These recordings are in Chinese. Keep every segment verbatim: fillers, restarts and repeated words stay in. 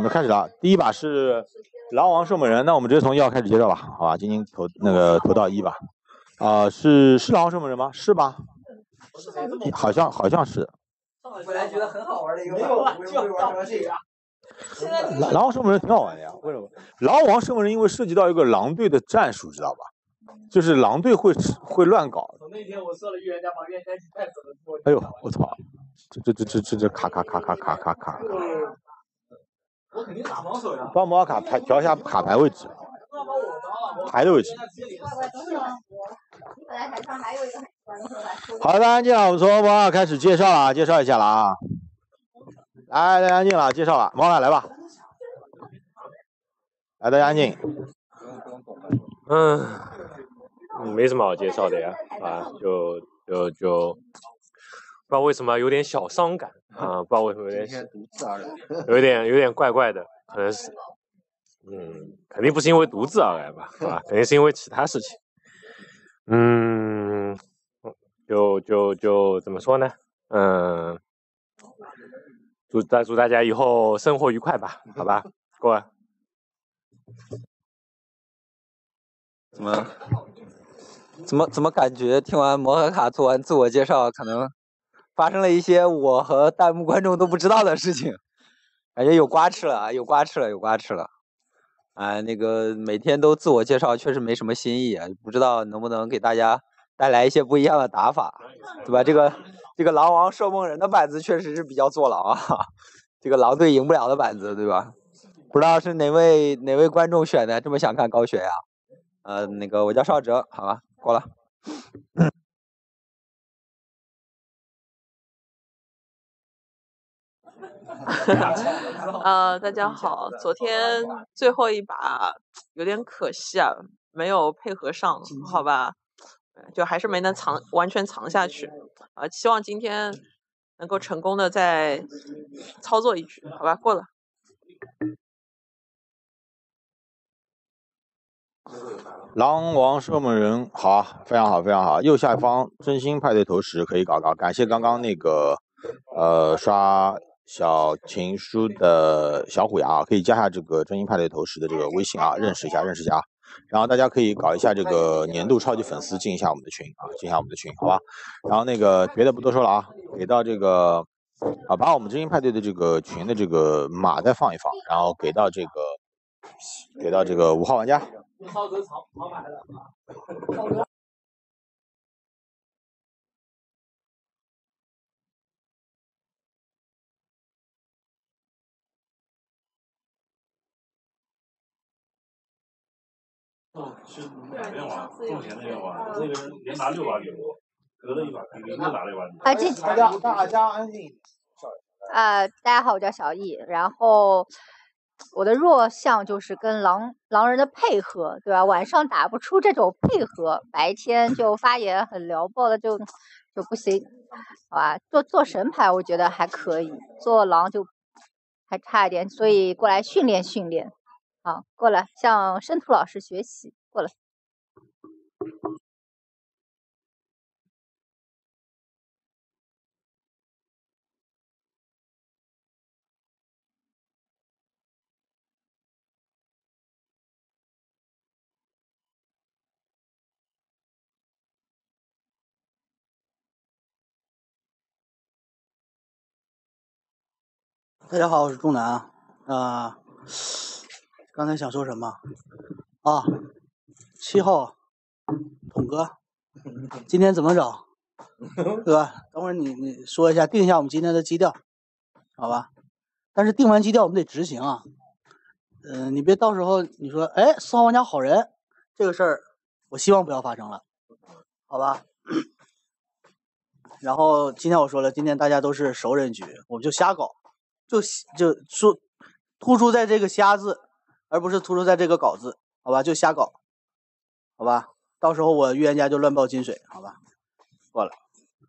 们开始了。第一把是狼王射门人，那我们直接从一号开始介绍吧，好吧？晶晶投那个投到一吧。啊、呃，是是狼王射门人吗？是吧？好像好像是。 本来觉得很好玩的一个，没有了，就玩成这样。 狼狼王射门人挺好玩的呀，为什么？狼王射门人因为涉及到一个狼队的战术，知道吧？就是狼队会会乱搞。 那天我射了预言家，把预言家击太死了。 哎呦，我操！这这这这这这卡卡卡卡卡卡卡。 我肯定打防守呀。 帮摩尔卡排调一下卡牌位置，牌的位置。好的，大家安静了，我们从摩尔开始介绍了，介绍一下了啊。来，大家安静了，介绍了，摩尔来吧。来，大家安静。 嗯，没什么好介绍的呀，啊，就就就不知道为什么有点小伤感啊，不知道为什么有点有点有点怪怪的，可能是，嗯，肯定不是因为独自而来吧，啊，肯定是因为其他事情，嗯，就就就怎么说呢，嗯，祝大祝大家以后生活愉快吧，好吧，过来。 怎么怎么怎么感觉听完摩诃卡做完自我介绍，可能发生了一些我和弹幕观众都不知道的事情，感觉有瓜吃了啊，有瓜吃了，有瓜吃了。啊，那个每天都自我介绍确实没什么新意啊，不知道能不能给大家带来一些不一样的打法，对吧？这个这个狼王射梦人的板子确实是比较坐牢啊，这个狼队赢不了的板子，对吧？不知道是哪位哪位观众选的，这么想看高血压？呃，那个我叫邵哲，好吧，过了。 呃，大家好，昨天最后一把有点可惜啊，没有配合上，好吧，就还是没能藏完全藏下去啊、呃，希望今天能够成功的再操作一局，好吧，过了。 狼王射门人，好啊，非常好，非常好。右下方真心派对投石可以搞搞，感谢刚刚那个呃刷小情书的小虎牙啊，可以加下这个真心派对投石的这个微信啊，认识一下，认识一下。然后大家可以搞一下这个年度超级粉丝，进一下我们的群啊，进一下我们的群，好吧？然后那个别的不多说了啊，给到这个啊，把我们真心派对的这个群的这个码再放一放，然后给到这个给到这个五号玩家。 浩哥藏藏牌了。 哦，是哪边玩？中前那边玩，那个人连拿六把给我，隔了一把，给又拿了一把。 啊，这大家大家安静。 呃，大家好，我叫小易，然后我的弱项就是跟狼狼人的配合，对吧？晚上打不出这种配合，白天就发言很撩爆了，就就不行，好吧？做做神牌我觉得还可以，做狼就还差一点，所以过来训练训练。好，过来向申图老师学习，过来。 大家好，我是仲南啊。啊、呃，刚才想说什么啊？七号，统哥，今天怎么整？对吧？等会儿你你说一下，定一下我们今天的基调，好吧？但是定完基调我们得执行啊。嗯、呃，你别到时候你说，哎，四号玩家好人，这个事儿我希望不要发生了，好吧？然后今天我说了，今天大家都是熟人局，我们就瞎搞。就就说突出在这个瞎字，而不是突出在这个搞字，好吧？就瞎搞，好吧？到时候我预言家就乱爆金水，好吧？过了。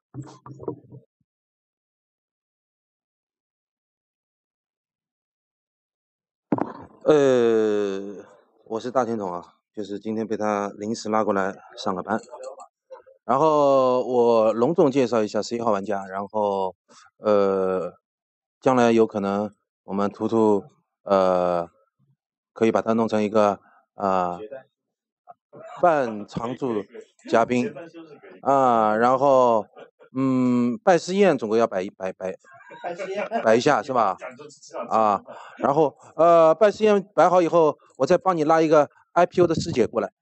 呃，我是大天童啊，就是今天被他临时拉过来上个班。然后我隆重介绍一下十一号玩家，然后呃。将来有可能我们图图呃，可以把它弄成一个啊、呃、半常驻嘉宾啊、呃，然后嗯，拜师宴总归要摆一摆摆摆一下是吧？啊，然后呃，拜师宴摆好以后，我再帮你拉一个 I P O 的师姐过来，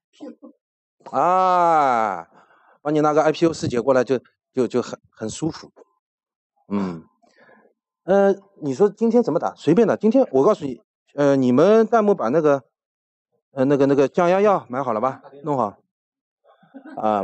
啊，帮你拉个 I P O 师姐过来就就就很很舒服，嗯。呃，你说今天怎么打？随便打。今天我告诉你，呃，你们弹幕把那个，呃，那个那个降压药买好了吧？弄好。啊，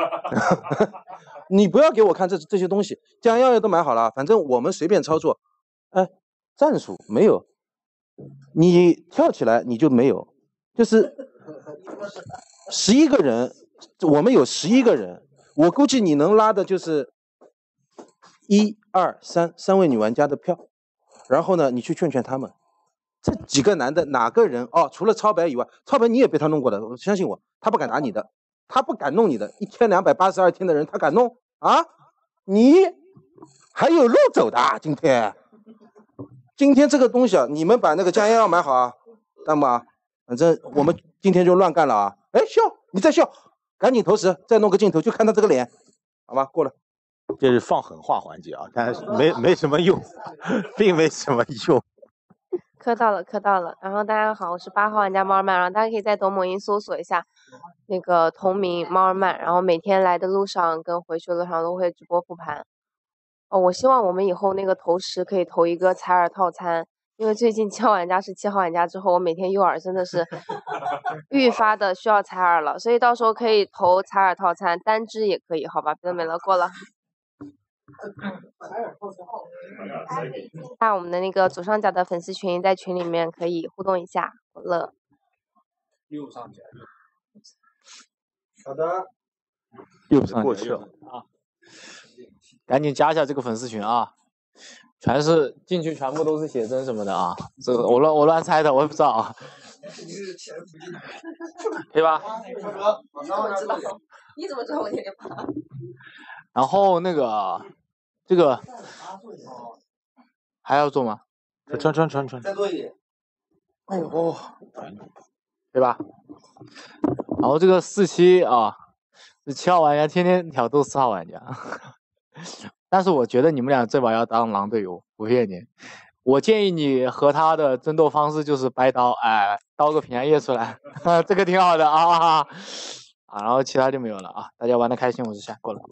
你不要给我看这这些东西，降压药都买好了，反正我们随便操作。哎，战术没有，你跳起来你就没有，就是十一个人，我们有十一个人，我估计你能拉的就是。一二三三位女玩家的票，然后呢，你去劝劝他们，这几个男的哪个人哦？除了超白以外，超白你也被他弄过的，相信我，他不敢打你的，他不敢弄你的，一千两百八十二天的人他敢弄啊？你还有路走的啊，今天，今天这个东西啊，你们把那个降压药买好啊，弹幕啊，反正我们今天就乱干了啊！哎，笑，你再笑，赶紧投食，再弄个镜头，就看他这个脸，好吧，过了。 这是放狠话环节啊，但是没没什么用，并没什么用。 磕到了，磕到了。然后大家好，我是八号玩家猫儿曼，然后大家可以在抖某音搜索一下那个同名猫儿曼，然后每天来的路上跟回去的路上都会直播复盘。哦，我希望我们以后那个投食可以投一个采耳套餐，因为最近七号玩家是七号玩家之后，我每天诱饵真的是愈发的需要采耳了，所以到时候可以投采耳套餐，单只也可以，好吧？别的没了，过了。那我们的那个左上角的粉丝群，在群里面可以互动一下，好了。 右上角。 好的。 右上角啊，赶紧加一下这个粉丝群啊！全是进去全部都是写真什么的啊，这个我乱我乱猜的，我也不知道啊。可以吧？ 你怎么知道？你怎么知道我天天发？ 然后那个这个还要做吗？ 传传传传。 再多一点。 哎呦，对吧？然后这个四期啊，这七号玩家天天挑逗四号玩家，但是我觉得你们俩这把要当狼队友，不骗你。我建议你和他的争斗方式就是掰刀，哎，刀个平安夜出来，这个挺好的啊啊！然后其他就没有了啊，大家玩的开心，我是下过了。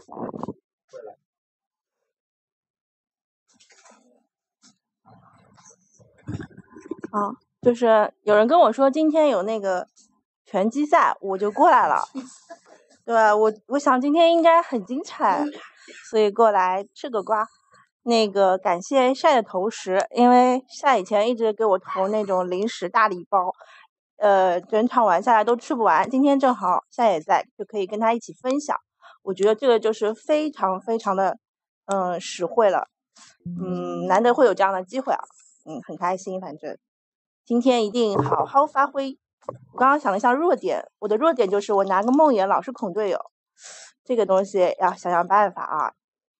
啊，就是有人跟我说今天有那个拳击赛，我就过来了。对吧？我我想今天应该很精彩，所以过来吃个瓜。那个感谢晒的投食，因为晒以前一直给我投那种零食大礼包，呃，整场玩下来都吃不完。今天正好晒也在，就可以跟他一起分享。我觉得这个就是非常非常的，嗯，实惠了。嗯，难得会有这样的机会啊，嗯，很开心。反正今天一定好好发挥。我刚刚想了一下弱点，我的弱点就是我拿个梦魇老是恐队友，这个东西要想想办法啊。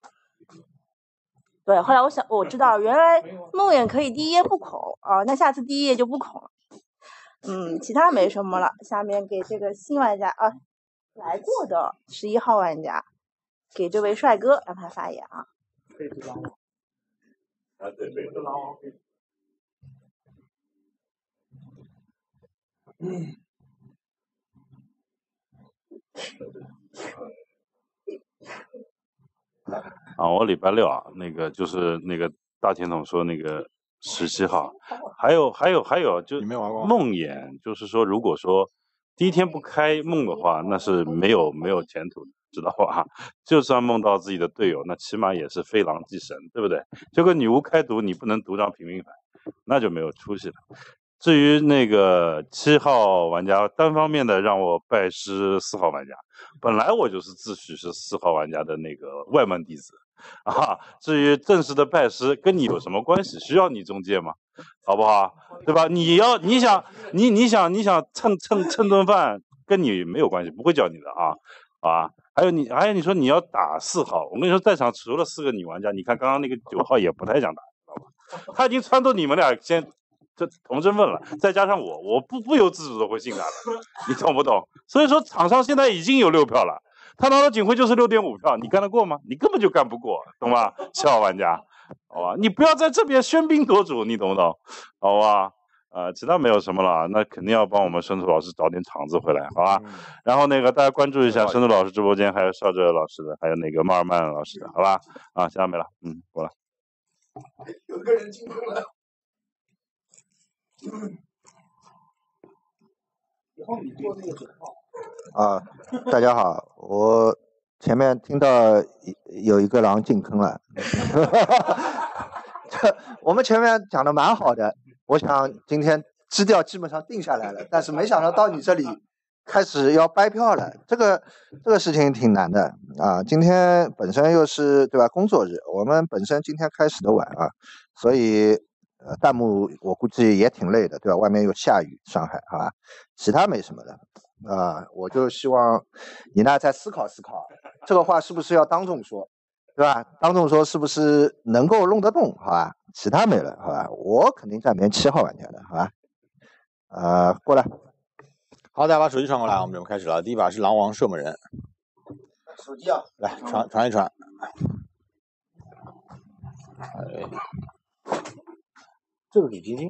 对，后来我想我知道原来梦魇可以第一页不恐啊，那下次第一页就不恐了。嗯，其他没什么了。下面给这个新玩家啊，来过的十一号玩家，给这位帅哥让他发言啊。 可以知道吗？啊，对对对。嗯。啊，我礼拜六啊，那个就是那个大甜筒说那个十七号，还有还有还有，就梦魇，就是说如果说第一天不开梦的话，那是没有没有前途的，知道吧？就算梦到自己的队友，那起码也是飞狼祭神，对不对？这个女巫开毒，你不能读张平民牌，那就没有出息了。至于那个七号玩家单方面的让我拜师四号玩家，本来我就是自诩是四号玩家的那个外门弟子啊。至于正式的拜师，跟你有什么关系？需要你中介吗？好不好？对吧？你要你想你你想你想蹭蹭蹭顿饭，跟你没有关系，不会叫你的啊啊。还有你还有你说你要打四号，我跟你说，在场除了四个女玩家，你看刚刚那个九号也不太想打，知道吧？他已经撺掇你们俩先这同身份了，再加上我，我不不由自主的会信他的，你懂不懂？所以说场上现在已经有六票了，他拿到警徽就是六点五票，你干得过吗？你根本就干不过，懂吧？七号玩家，好吧，你不要在这边喧宾夺主，你懂不懂？好吧。呃，其他没有什么了，那肯定要帮我们申屠老师找点场子回来，好吧？嗯、然后那个大家关注一下申屠老师直播间，还有邵哲老师的，还有那个茂尔曼老师的，好吧？啊，其他没了，嗯，过了。 有个人进坑了。以后你做那个准号。 啊，大家好，我前面听到有一个狼进坑了，我们前面讲的蛮好的。我想今天基调基本上定下来了，但是没想到到你这里开始要掰票了，这个这个事情挺难的啊。今天本身又是对吧工作日，我们本身今天开始的晚啊，所以呃弹幕我估计也挺累的，对吧？外面又下雨，上海好吧，其他没什么的啊。我就希望你呢再思考思考，这个话是不是要当众说？对吧？当众说是不是能够弄得动？好吧，其他没了，好吧？我肯定占别人七号玩家的，好吧？呃，过来， 好，大家把手机传过来，我们准备开始了。第一把是狼王射门人， 手机啊， 来传传一传。哎，这个给晶晶。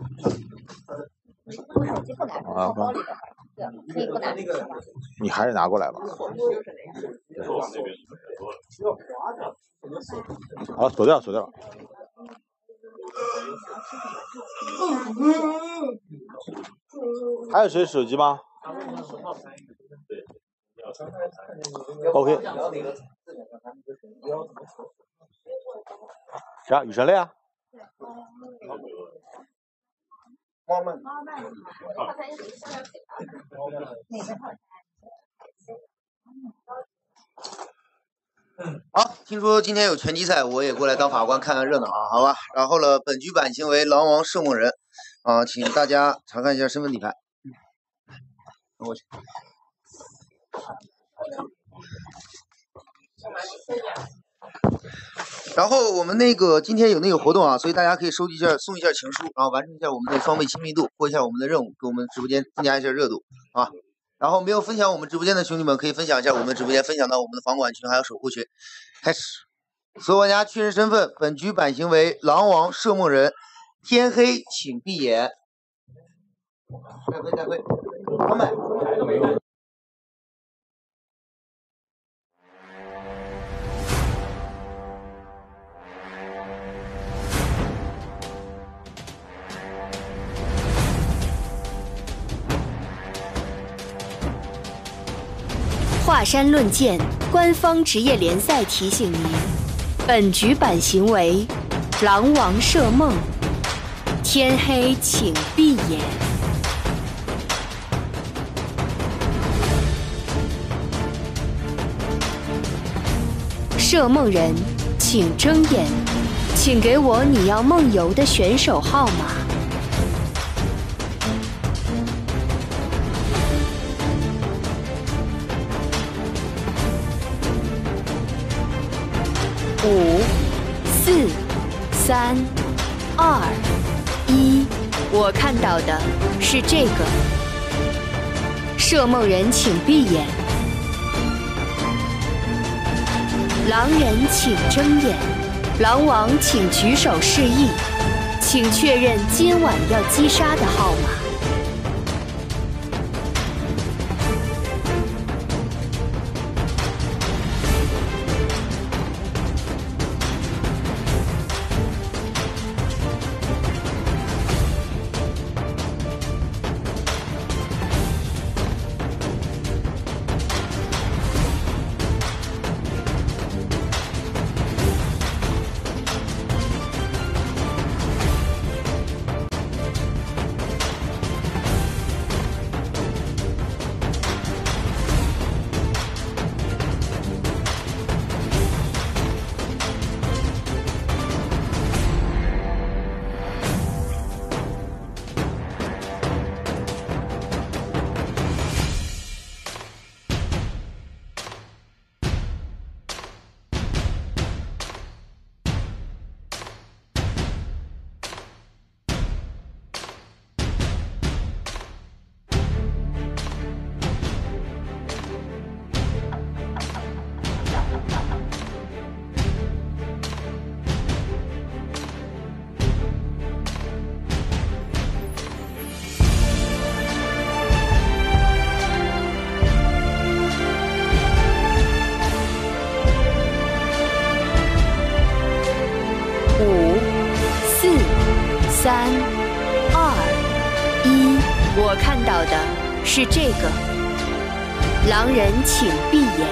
啊，包里的，对，不拿那个，你还是拿过来吧。对。好，锁掉，锁掉。还有谁手机吗 ？OK。谁啊？雨神泪啊？ 猫们。 好，听说今天有拳击赛，我也过来当法官看看热闹啊，好吧？然后呢，本局版型为狼王射梦人啊，请大家查看一下身份底牌。过去。然后我们那个今天有那个活动啊，所以大家可以收集一下，送一下情书，然后完成一下我们的装备亲密度，过一下我们的任务，给我们直播间增加一下热度啊。然后没有分享我们直播间的兄弟们，可以分享一下我们的直播间，分享到我们的房管群还有守护群。开始，所有玩家确认身份，本局版型为狼王射梦人，天黑请闭眼。再会再会，朋友们。 华山论剑官方职业联赛提醒您：本局版型为狼王射梦，天黑请闭眼。射梦人，请睁眼，请给我你要梦游的选手号码。五、四、三、二、一，我看到的是这个。射梦人请闭眼，狼人请睁眼，狼王请举手示意，请确认今晚要击杀的号码。 我看到的是这个。狼人请闭眼，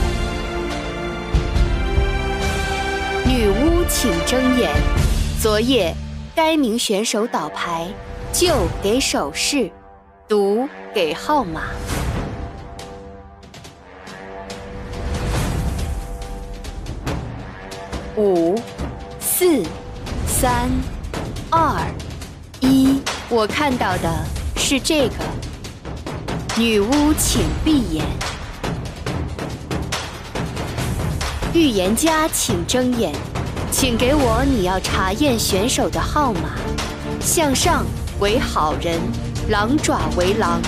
女巫请睁眼。昨夜该名选手倒牌，就给手势，读给号码。五、四、三、二、一。我看到的是这个。女巫请闭眼，预言家请睁眼，请给我你要查验选手的号码。向上为好人，狼爪为狼。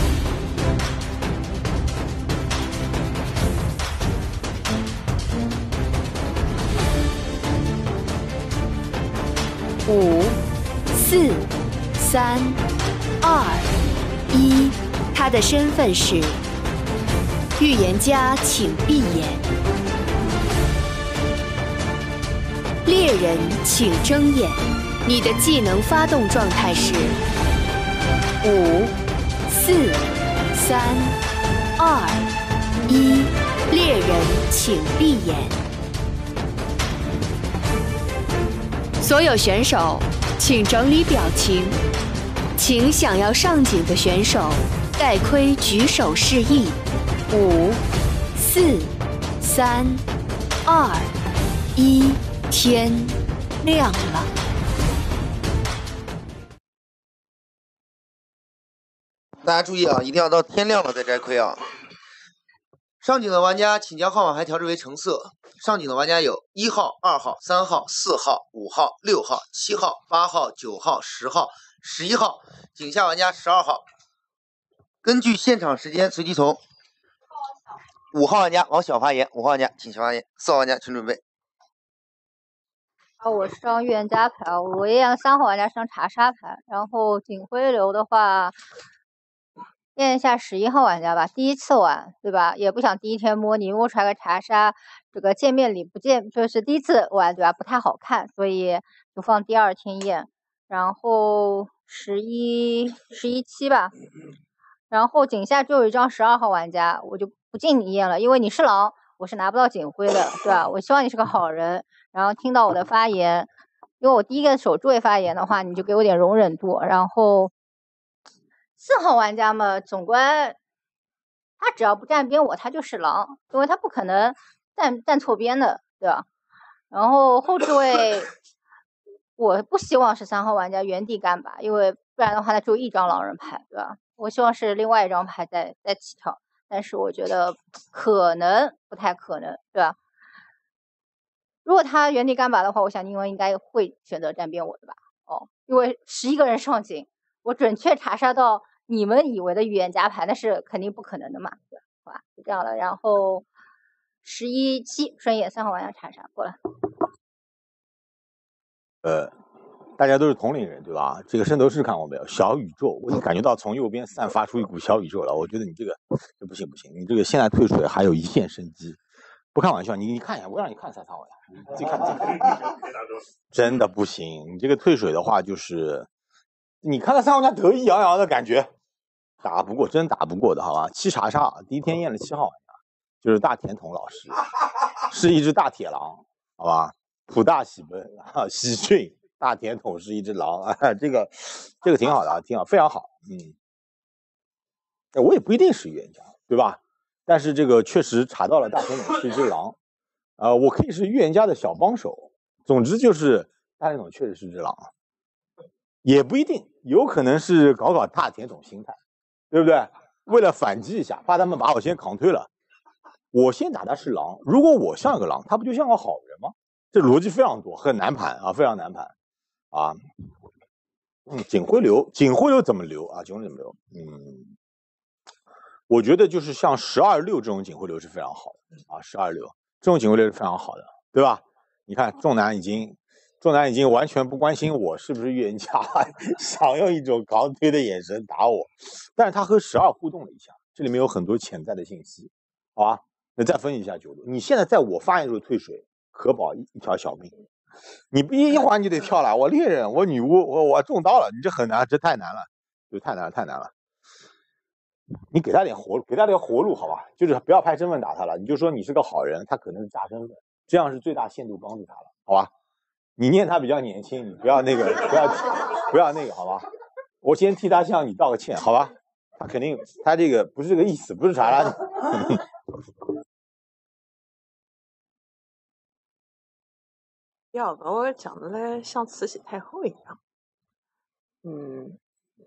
五、四、三、二、一。他的身份是预言家，请闭眼。猎人，请睁眼。你的技能发动状态是五、四、三、二、一。猎人，请闭眼。所有选手，请整理表情。请想要上井的选手戴盔举手示意。五、四、三、二、一，天亮了。 大家注意啊，一定要到天亮了再摘盔啊！上井的玩家请将号码牌调至为橙色。上井的玩家有一号、二号、三号、四号、五号、六号、七号、八号、九号、十号、十一号。井下玩家十二号。根据现场时间随机从五号玩家往小发言，五号玩家请小发言，四号玩家请准备。 啊，我上预言家牌，我也让三号玩家上查杀牌，然后警徽流的话，验一下十一号玩家吧，第一次玩对吧？也不想第一天摸你摸出来个查杀，这个见面礼不见，就是第一次玩对吧？不太好看，所以就放第二天验。然后十一十一期吧。然后井下就有一张十二号玩家，我就不进你验了，因为你是狼，我是拿不到警徽的，对吧？我希望你是个好人，然后听到我的发言，因为我第一个守住位发言的话，你就给我点容忍度。然后四号玩家嘛，总归他只要不站边我，他就是狼，因为他不可能站站错边的，对吧？然后后置位，我不希望是三号玩家原地干拔，因为不然的话他只有一张狼人牌，对吧？我希望是另外一张牌再再起跳，但是我觉得可能不太可能，对吧？如果他原地干拔的话，我想英文应该会选择站边我的吧？哦，因为十一个人上井，我准确查杀到你们以为的预言家牌，那是肯定不可能的嘛，对吧？好吧，就这样了。然后十一七顺眼三号玩家查杀过来。 呃。大家都是同龄人，对吧？这个圣斗士看过没有？小宇宙，我已经感觉到从右边散发出一股小宇宙了。我觉得你这个这不行不行，你这个现在退水还有一线生机，不开玩笑，你你看一下，我让你看三三玩家，你自己看自己看，真的不行。你这个退水的话，就是你看到三号玩家得意洋洋的感觉，打不过，真打不过的，好吧？七查杀，第一天验了七号玩家，就是大甜筒老师，是一只大铁狼，好吧？普大喜奔啊，喜讯。大甜筒是一只狼啊，这个这个挺好的啊，挺好，非常好，嗯，我也不一定是预言家，对吧？但是这个确实查到了大甜筒是一只狼，呃，我可以是预言家的小帮手。总之就是大甜筒确实是只狼，也不一定，有可能是搞搞大甜筒心态，对不对？为了反击一下，怕他们把我先扛退了，我先打他是狼，如果我像个狼，他不就像个好人吗？这逻辑非常多，很难盘啊，非常难盘。啊，嗯，警徽流，警徽流怎么留啊？警徽流怎么留？嗯，我觉得就是像十二六这种警徽流是非常好的啊，十二六这种警徽流是非常好的，对吧？你看仲南已经，仲南已经完全不关心我是不是预言家，想用一种扛推的眼神打我，但是他和十二互动了一下，这里面有很多潜在的信息，好吧？那再分析一下九路，你现在在我发言的时候退水，可保一一条小命。你不一会儿你就得跳了，我猎人，我女巫，我我中刀了，你这很难，这太难了，这太难了，太难了。 你给他点活路，给他点活路，好吧？就是不要拍身份打他了，你就说你是个好人，他可能是假身份，这样是最大限度帮助他了，好吧？你念他比较年轻，你不要那个，不要不要那个，好吧？我先替他向你道个歉，好吧？他肯定他这个不是这个意思，不是查拉。 要把我讲的嘞像慈禧太后一样，嗯，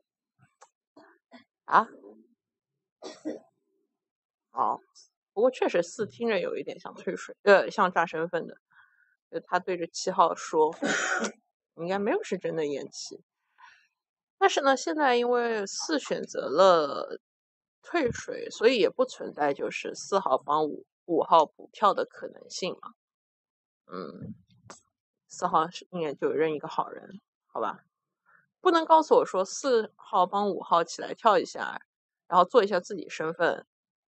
啊，好，不过确实四听着有一点像退水，呃，像炸身份的，就他对着七号说，应该没有是真的延期，但是呢，现在因为四选择了退水，所以也不存在就是四号帮五五号补票的可能性嘛，嗯。四号是应该就认一个好人，好吧？不能告诉我说四号帮五号起来跳一下，然后做一下自己身份。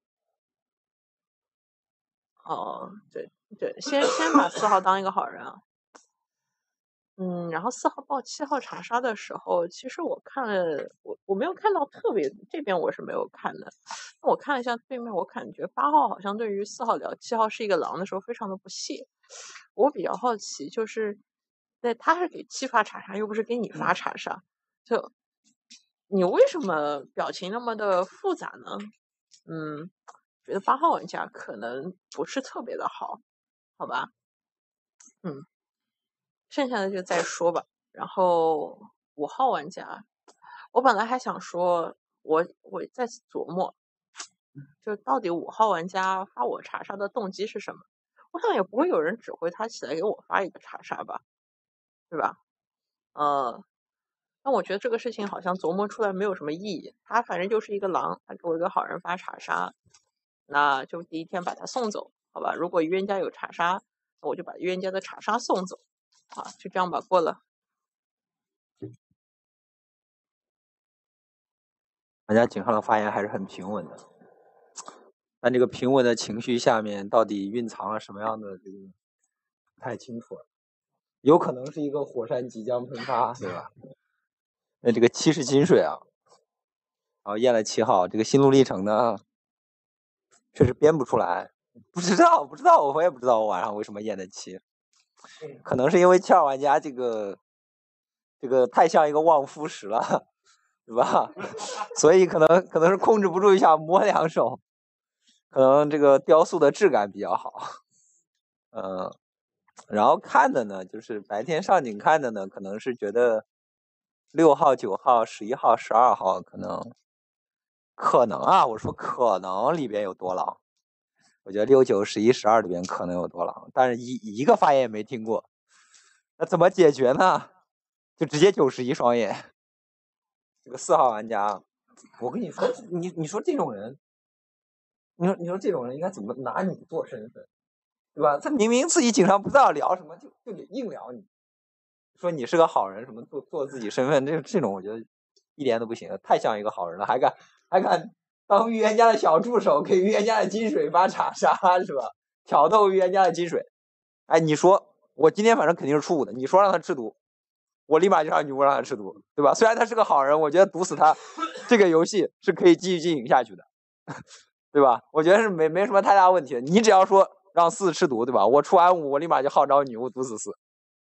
哦，对对，先先把四号当一个好人啊。嗯，然后四号报七号查杀的时候，其实我看了，我我没有看到特别这边我是没有看的。我看了一下对面，我感觉八号好像对于四号聊七号是一个狼的时候非常的不屑。我比较好奇，就是那他是给七发查杀，又不是给你发查杀，就你为什么表情那么的复杂呢？嗯，觉得八号玩家可能不是特别的好，好吧？嗯，剩下的就再说吧。然后五号玩家，我本来还想说，我我在琢磨，就到底五号玩家发我查杀的动机是什么？我想也不会有人指挥他起来给我发一个查杀吧，对吧？呃，那我觉得这个事情好像琢磨出来没有什么意义。他反正就是一个狼，他给我一个好人发查杀，那就第一天把他送走，好吧？如果预言家有查杀，我就把预言家的查杀送走，啊，就这样吧，过了。 玩家井上的发言还是很平稳的。但这个平稳的情绪下面到底蕴藏了什么样的这个不太清楚了，有可能是一个火山即将喷发，对吧？那这个七是金水啊，然后验了七号，这个心路历程呢，确实编不出来，不知道不知道，我也不知道我晚上为什么验的七，可能是因为七号玩家这个这个太像一个望夫石了，对吧？所以可能可能是控制不住，想摸两手。可能这个雕塑的质感比较好，嗯，然后看的呢，就是白天上井看的呢，可能是觉得六号、九号、十一号、十二号可能可能啊，我说可能里边有多狼，我觉得六九、十一、十二里边可能有多狼，但是一一个发言也没听过，那怎么解决呢？就直接九十一双眼，这个四号玩家，我跟你说，你你说这种人。你说，你说这种人应该怎么拿你做身份，对吧？他明明自己井上不知道聊什么，就就得硬聊你，说你是个好人，什么做做自己身份，这这种我觉得一点都不行，太像一个好人了，还敢还敢当预言家的小助手，给预言家的金水发查杀，是吧？挑逗预言家的金水，哎，你说我今天反正肯定是初五的，你说让他吃毒，我立马就让女巫让他吃毒，对吧？虽然他是个好人，我觉得毒死他这个游戏是可以继续进行下去的。对吧？我觉得是没没什么太大问题的。你只要说让四吃毒，对吧？我出完五，我立马就号召女巫毒死四。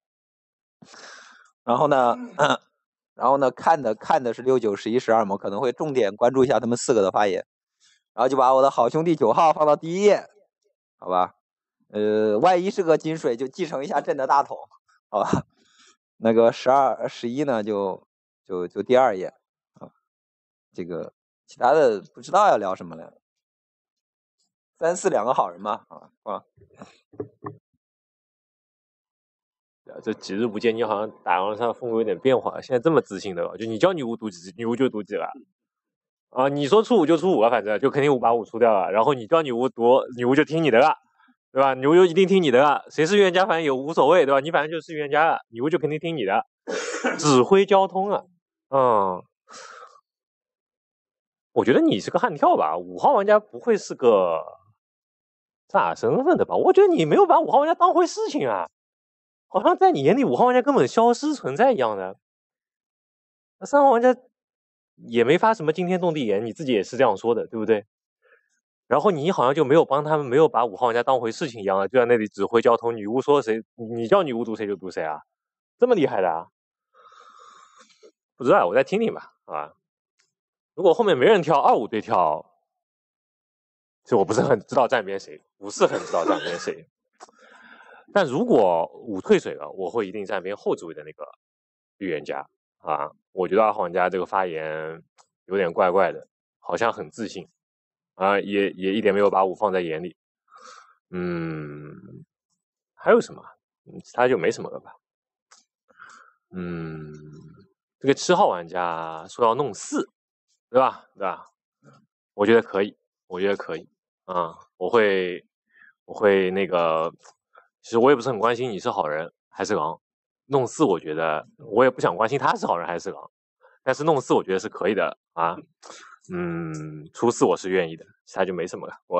然后呢，嗯、然后呢，看的看的是六九十一十二嘛，可能会重点关注一下他们四个的发言。然后就把我的好兄弟九号放到第一页，好吧？呃，万一是个金水，就继承一下朕的大统，好吧？那个十二十一呢，就就就第二页啊。这个其他的不知道要聊什么了。三四两个好人嘛，啊啊！ 这几日不见，你好像打完上风格有点变化，现在这么自信的了，就你叫女巫读几次，女巫就读几个啊！你说出五就出五了，反正就肯定五把五出掉了。然后你叫女巫读，女巫就听你的了，对吧？女巫就一定听你的了。谁是预言家，反正也无所谓，对吧？你反正就是预言家了，女巫就肯定听你的，指挥交通啊，嗯。我觉得你是个悍跳吧，五号玩家不会是个炸身份的吧？我觉得你没有把五号玩家当回事情啊，好像在你眼里五号玩家根本消失存在一样的。那三号玩家也没发什么惊天动地言，你自己也是这样说的，对不对？然后你好像就没有帮他们，没有把五号玩家当回事情一样的，就在那里指挥交通。女巫说谁，你叫女巫读谁就读谁啊，这么厉害的啊？不知道，我再听听吧，啊。如果后面没人跳二五对跳，其实我不是很知道站边谁，不是很知道站边谁。但如果五退水了，我会一定站边后置位的那个预言家啊。我觉得二号玩家这个发言有点怪怪的，好像很自信啊，也也一点没有把五放在眼里。嗯，还有什么？其他就没什么了吧。嗯，这个七号玩家说要弄四。对吧？对吧？我觉得可以，我觉得可以啊、嗯！我会，我会那个，其实我也不是很关心你是好人还是狼。弄四，我觉得我也不想关心他是好人还是狼，但是弄四我觉得是可以的啊。嗯，出四我是愿意的，其他就没什么了。我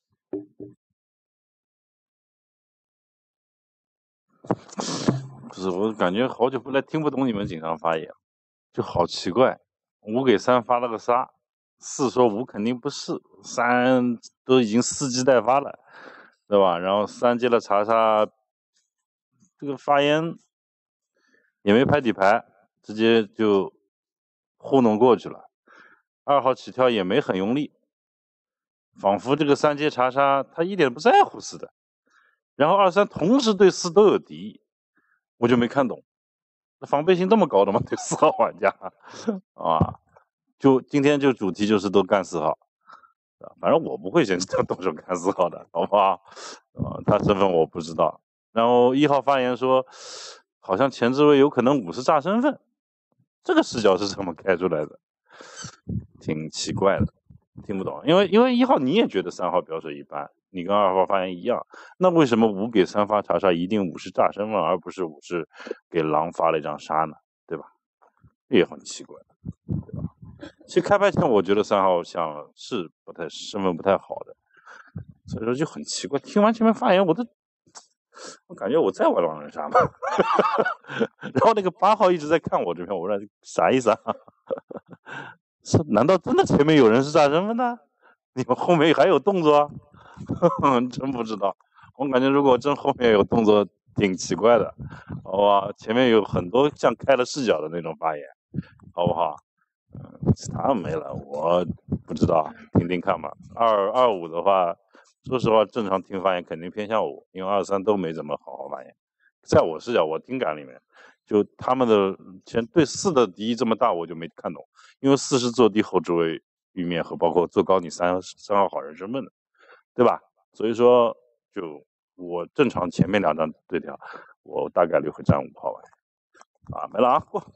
不是，我感觉好久不来，听不懂你们经常发言，就好奇怪。五给三发了个杀，四说五肯定不是，三都已经伺机待发了，对吧？然后三接了查杀，这个发言也没拍底牌，直接就糊弄过去了。二号起跳也没很用力，仿佛这个三接查杀他一点不在乎似的。然后二三同时对四都有敌意，我就没看懂。防备心这么高的吗？对四号玩家啊，就今天就主题就是都干四号，反正我不会先动手干四号的，好不好？啊，他身份我不知道。然后一号发言说，好像前置位有可能五是炸身份，这个视角是怎么开出来的？挺奇怪的，听不懂。因为因为一号你也觉得三号表水一般，你跟二号发言一样，那为什么五给三发查杀一定五是炸身份，而不是五是给狼发了一张杀呢？对吧？也很奇怪，对吧？其实开拍前我觉得三号像是不太身份不太好的，所以说就很奇怪。听完前面发言，我都我感觉我在玩狼人杀嘛。然后那个八号一直在看我这边，我说啥意思啊？是难道真的前面有人是炸身份的？你们后面还有动作？真不知道，我感觉如果真后面有动作，挺奇怪的，好吧？前面有很多像开了视角的那种发言，好不好？嗯，其他没了，我不知道，听听看吧。二二五的话，说实话，正常听发言肯定偏向五，因为二三都没怎么好好发言。在我视角，我听感里面，就他们的前对四的敌意这么大，我就没看懂，因为四是做低后置位玉面和包括做高你三三号好人身份的。对吧？所以说，就我正常前面两张对调，我大概率会站五号位。啊，没了啊，过。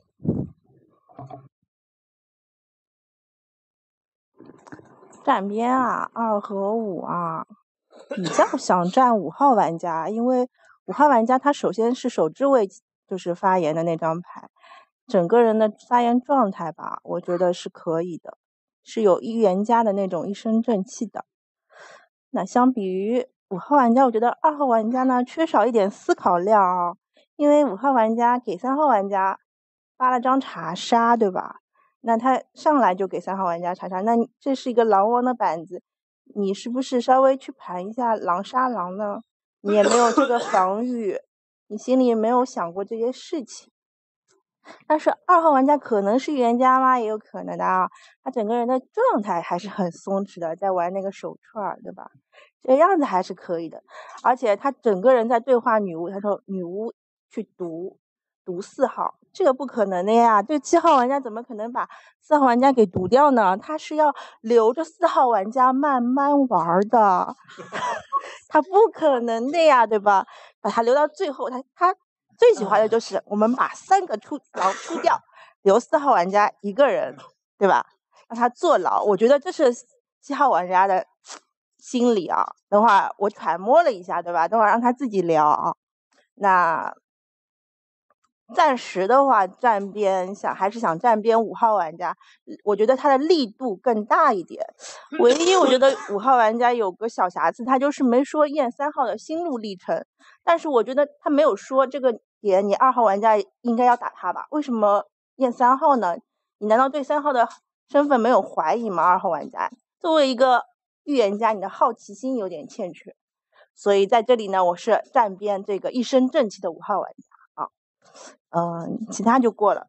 站边啊，二和五啊，比较想站五号玩家，因为五号玩家他首先是首置位，就是发言的那张牌，整个人的发言状态吧，我觉得是可以的，是有预言家的那种一身正气的。那相比于五号玩家，我觉得二号玩家呢缺少一点思考量啊，因为五号玩家给三号玩家发了张查杀，对吧？那他上来就给三号玩家查杀，那这是一个狼王的板子，你是不是稍微去盘一下狼杀狼呢？你也没有这个防御，你心里也没有想过这些事情。但是二号玩家可能是预言家吗？也有可能的啊，他整个人的状态还是很松弛的，在玩那个手串，对吧？这个样子还是可以的，而且他整个人在对话女巫，他说女巫去读读四号，这个不可能的呀，对七号玩家怎么可能把四号玩家给读掉呢？他是要留着四号玩家慢慢玩的，他不可能的呀，对吧？把他留到最后，他他。最喜欢的就是我们把三个出狼出掉，留四号玩家一个人，对吧？让他坐牢，我觉得这是七号玩家的心理啊。等会儿我揣摩了一下，对吧？等会儿让他自己聊啊。那暂时的话，站边想还是想站边五号玩家，我觉得他的力度更大一点。唯一我觉得五号玩家有个小瑕疵，他就是没说验三号的心路历程，但是我觉得他没有说这个点，你二号玩家应该要打他吧？为什么验三号呢？你难道对三号的身份没有怀疑吗？二号玩家作为一个预言家，你的好奇心有点欠缺，所以在这里呢，我是站边这个一身正气的五号玩家啊，嗯，其他就过了。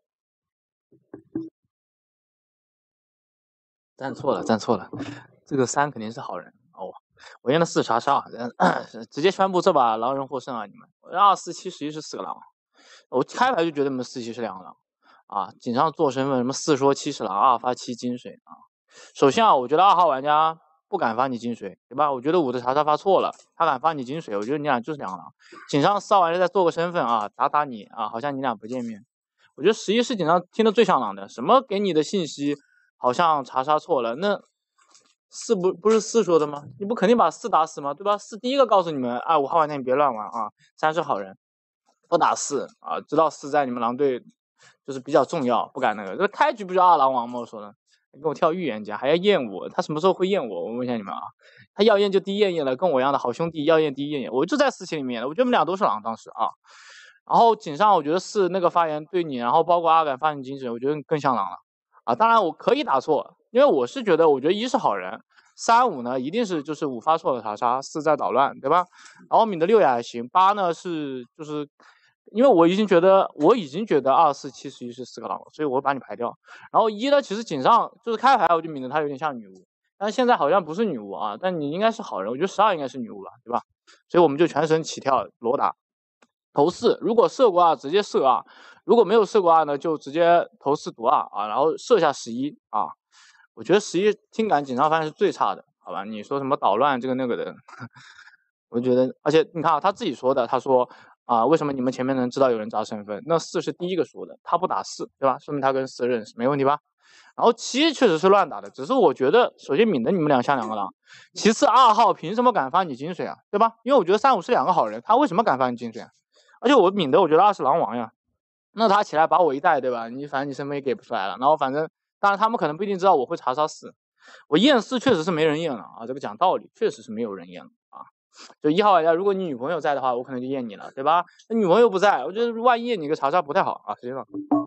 站错了，站错了，这个三肯定是好人哦。我验了四查杀，直接宣布这把狼人获胜啊！你们，二四七十一是四个狼，我开牌就觉得你们四七是两个狼啊。井上做身份什么四说七是狼，二发七金水啊。首先啊，我觉得二号玩家不敢发你金水，对吧？我觉得五的查杀发错了，他敢发你金水，我觉得你俩就是两个狼。井上四号玩家再做个身份啊，打打你啊，好像你俩不见面。我觉得十一是井上听得最像狼的，什么给你的信息好像查杀错了，那四不不是四说的吗？你不肯定把四打死吗？对吧？四第一个告诉你们，啊，五号玩家你别乱玩啊，三是好人，不打四啊，知道四在你们狼队就是比较重要，不敢那个。这开局不就二狼王吗？我说的，你给我跳预言家还要验我，他什么时候会验我？我问一下你们啊，他要验就第一验验了，跟我一样的好兄弟要验第一验验，我就在四期里面，我觉得我们俩都是狼当时啊。然后井上我觉得是那个发言对你，然后包括阿敢发言精神，我觉得更像狼了啊。当然我可以打错，因为我是觉得，我觉得一是好人，三五呢一定是就是五发错的查杀，四在捣乱，对吧？然后敏的六也还行，八呢是就是因为我已经觉得我已经觉得二四七十一是四个狼了，所以我会把你排掉。然后一呢，其实井上就是开牌我就抿得他有点像女巫，但是现在好像不是女巫啊，但你应该是好人，我觉得十二应该是女巫了，对吧？所以我们就全身起跳罗打。投四，如果射过二直接射二，如果没有射过二呢，就直接投四赌二啊，然后射下十一啊。我觉得十一听感井上发现是最差的，好吧？你说什么捣乱这个那个的，我觉得，而且你看啊，他自己说的，他说啊，为什么你们前面能知道有人砸身份？那四是第一个说的，他不打四，对吧？说明他跟四认识，没问题吧？然后七确实是乱打的，只是我觉得，首先抿的你们俩像两个狼，其次二号凭什么敢发你金水啊，对吧？因为我觉得三五是两个好人，他为什么敢发你金水啊？而且我抿的，我觉得二是狼王呀，那他起来把我一带，对吧？你反正你身份也给不出来了，然后反正当然他们可能不一定知道我会查杀四，我验四确实是没人验了啊，这个讲道理确实是没有人验了啊。就一号玩家，如果你女朋友在的话，我可能就验你了，对吧？那女朋友不在，我觉得万一验你个查杀不太好啊，时间到。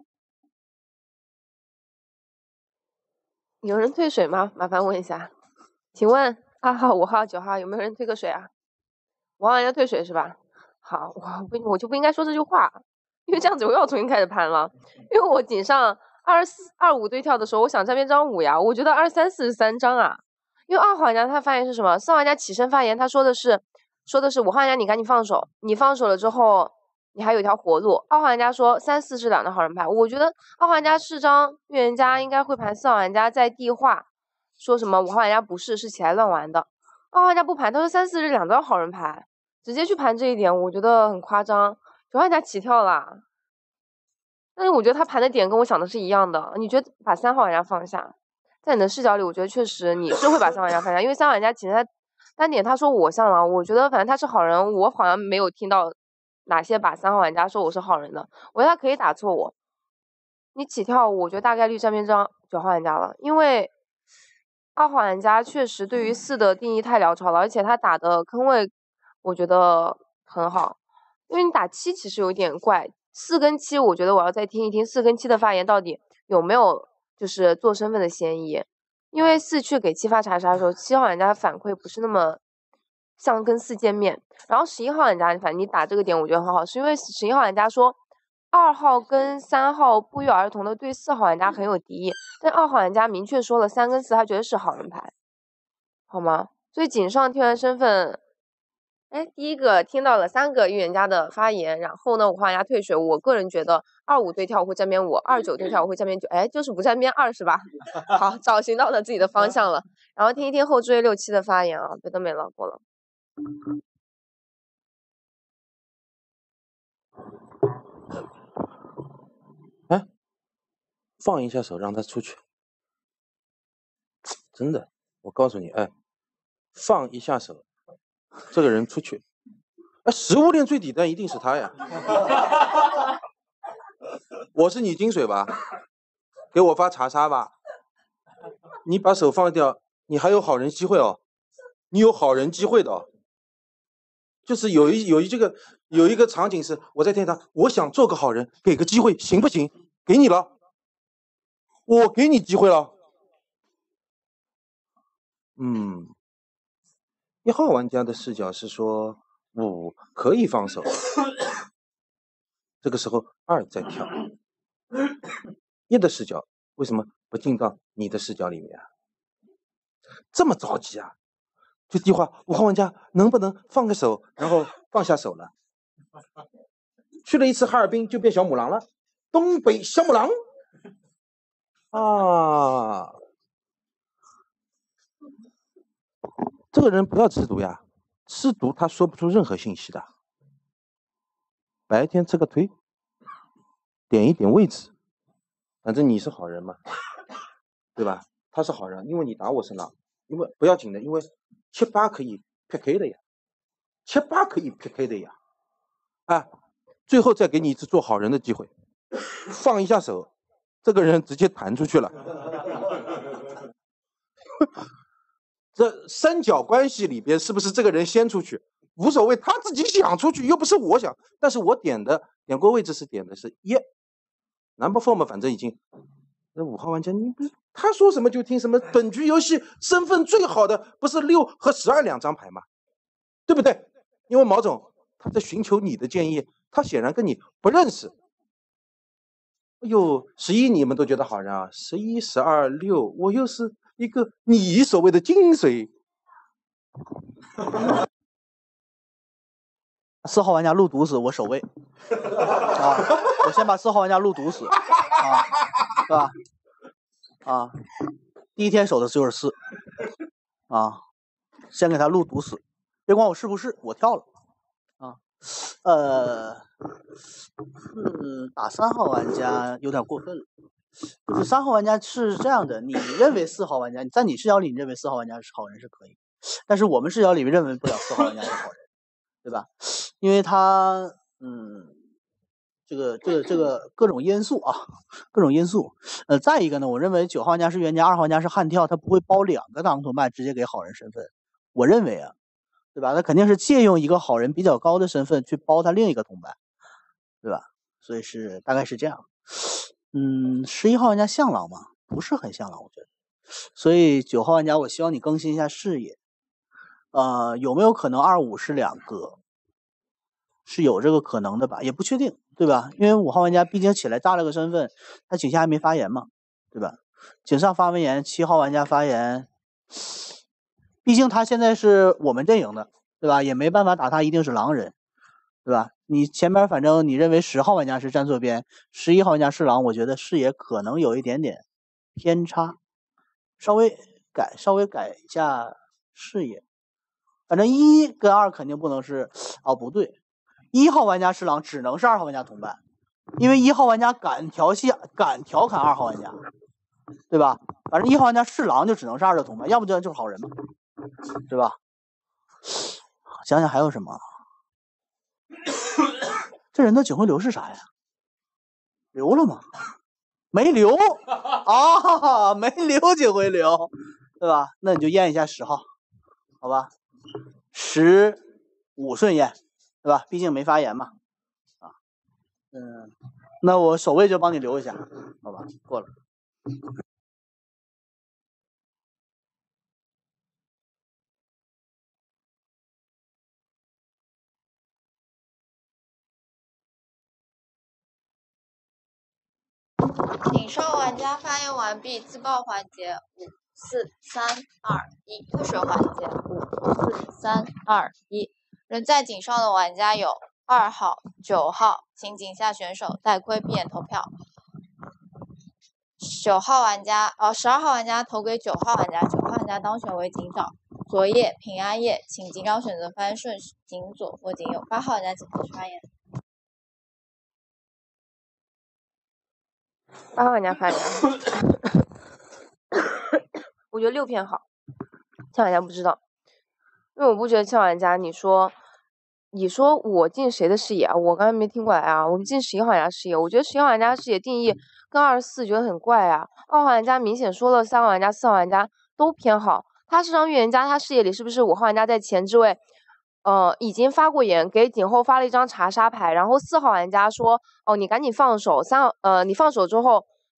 有人退水吗？麻烦问一下，请问二号、五号、九号有没有人退个水啊？五号玩家退水是吧？好，我不我就不应该说这句话，因为这样子我又要重新开始盘了。因为我井上二四二五对跳的时候，我想站边张五呀，我觉得二三四是三张啊。因为二号玩家他发言是什么？四号玩家起身发言，他说的是说的是五号玩家你赶紧放手，你放手了之后你还有一条活路。二号玩家说三四是两张好人牌，我觉得二号玩家是张预言家，应该会盘四号玩家在地化，说什么五号玩家不是是起来乱玩的。二号玩家不盘，他说三四是两张好人牌。直接去盘这一点，我觉得很夸张。九号玩家起跳啦，但是我觉得他盘的点跟我想的是一样的。你觉得把三号玩家放下，在你的视角里，我觉得确实你是会把三号玩家放下，因为三号玩家其实他单点他说我像狼，我觉得反正他是好人，我好像没有听到哪些把三号玩家说我是好人的，我觉得他可以打错我。你起跳，我觉得大概率站边张九号玩家了，因为二号玩家确实对于四的定义太潦草了，而且他打的坑位。我觉得很好，因为你打七其实有点怪，四跟七，我觉得我要再听一听四跟七的发言到底有没有就是做身份的嫌疑，因为四去给七发查杀的时候，七号玩家的反馈不是那么像跟四见面，然后十一号玩家，反正你打这个点我觉得很好，是因为十一号玩家说二号跟三号不约而同的对四号玩家很有敌意，但二号玩家明确说了三跟四他觉得是好人牌，好吗？所以井上替换身份。哎，第一个听到了三个预言家的发言，然后呢，五号玩家退水。我个人觉得二五对跳我会站边五，二九对跳我会站边九，哎，就是不站边二是吧？好，找寻到了自己的方向了。然后听一听后缀六七的发言啊，别的没了，过了。 哎，放一下手，让他出去。真的，我告诉你，哎，放一下手。这个人出去，哎，食物链最底端一定是他呀！我是你金水吧？给我发查杀吧！你把手放掉，你还有好人机会哦，你有好人机会的哦。就是有一有一这个有一个场景是我在天堂，我想做个好人，给个机会行不行？给你了，我给你机会了， 嗯，一号玩家的视角是说五可以放手，这个时候二再跳。一的视角为什么不进到你的视角里面啊？这么着急啊？就第一话，五号玩家能不能放个手，然后放下手了？去了一次哈尔滨就变小母狼了，东北小母狼啊！这个人不要吃毒呀，吃毒他说不出任何信息的。白天吃个推，点一点位置，反正你是好人嘛，对吧？他是好人，因为你打我是狼，因为不要紧的，因为七八可以 P K 的呀，七八可以 P K 的呀，啊，最后再给你一次做好人的机会，放一下手，这个人直接弹出去了。这三角关系里边是不是这个人先出去？无所谓，他自己想出去，又不是我想。但是我点的点过位置是点的是一 number four 嘛，反正已经那五号玩家，你不是他说什么就听什么。本局游戏身份最好的不是六和十二两张牌吗？对不对？因为毛总他在寻求你的建议，他显然跟你不认识。哎呦，十一你们都觉得好人啊，十一、十二、六，我又是一个你所谓的精髓。 四号玩家路毒死，我守卫啊！我先把四号玩家路毒死啊，是吧？啊，第一天守的就是四啊，先给他路毒死，别管我是不是，我跳了啊。呃，嗯，打三号玩家有点过分了。就是三号玩家是这样的，你认为四号玩家在你视角里，你认为四号玩家是好人是可以，但是我们视角里认为不了四号玩家是好人，对吧？因为他，嗯，这个这个这个各种因素啊，各种因素。呃，再一个呢，我认为九号玩家是冤家，二号玩家是悍跳，他不会包两个大同伴直接给好人身份。我认为啊，对吧？他肯定是借用一个好人比较高的身份去包他另一个同伴，对吧？所以是大概是这样。嗯，十一号玩家像狼吗？不是很像狼，我觉得。所以九号玩家，我希望你更新一下视野。呃，有没有可能二五是两个？是有这个可能的吧，也不确定，对吧？因为五号玩家毕竟起来炸了个身份，他井下还没发言嘛，对吧？井上发完言，七号玩家发言，毕竟他现在是我们阵营的，对吧？也没办法打他一定是狼人，对吧？你前面反正你认为十号玩家是站错边，十一号玩家是狼，我觉得视野可能有一点点偏差，稍微改稍微改一下视野。反正一跟二肯定不能是，哦不对，一号玩家是狼，只能是二号玩家同伴，因为一号玩家敢调戏敢调侃二号玩家，对吧？反正一号玩家是狼就只能是二的同伴，要不就就是好人嘛，对吧？想想还有什么？这人的警徽流是啥呀？留了吗？没留啊，没留警徽流，对吧？那你就验一下十号，好吧？十五顺验，对吧？毕竟没发言嘛，啊，嗯，那我守卫就帮你留一下，好吧？过了。 井上玩家发言完毕，自爆环节五四三二一，吐水环节五四三二一。人在井上的玩家有二号、九号，请井下选手带盔闭眼投票。九号玩家，呃，十二号玩家投给九号玩家，九号玩家当选为警长。昨夜平安夜，请警长选择发言顺序，警左或警右。八号玩家请开始发言。 八号玩家发言，我觉得六偏好，七号玩家不知道，因为我不觉得七号玩家，你说，你说我进谁的视野啊？我刚才没听过来啊，我们进十一号玩家视野，我觉得十一号玩家视野定义跟二十四觉得很怪啊。二号玩家明显说了，三号玩家、四号玩家都偏好，他是张预言家，他视野里是不是五号玩家在前置位？呃，已经发过言，给景后发了一张查杀牌，然后四号玩家说，哦，你赶紧放手，三号，呃，你放手之后，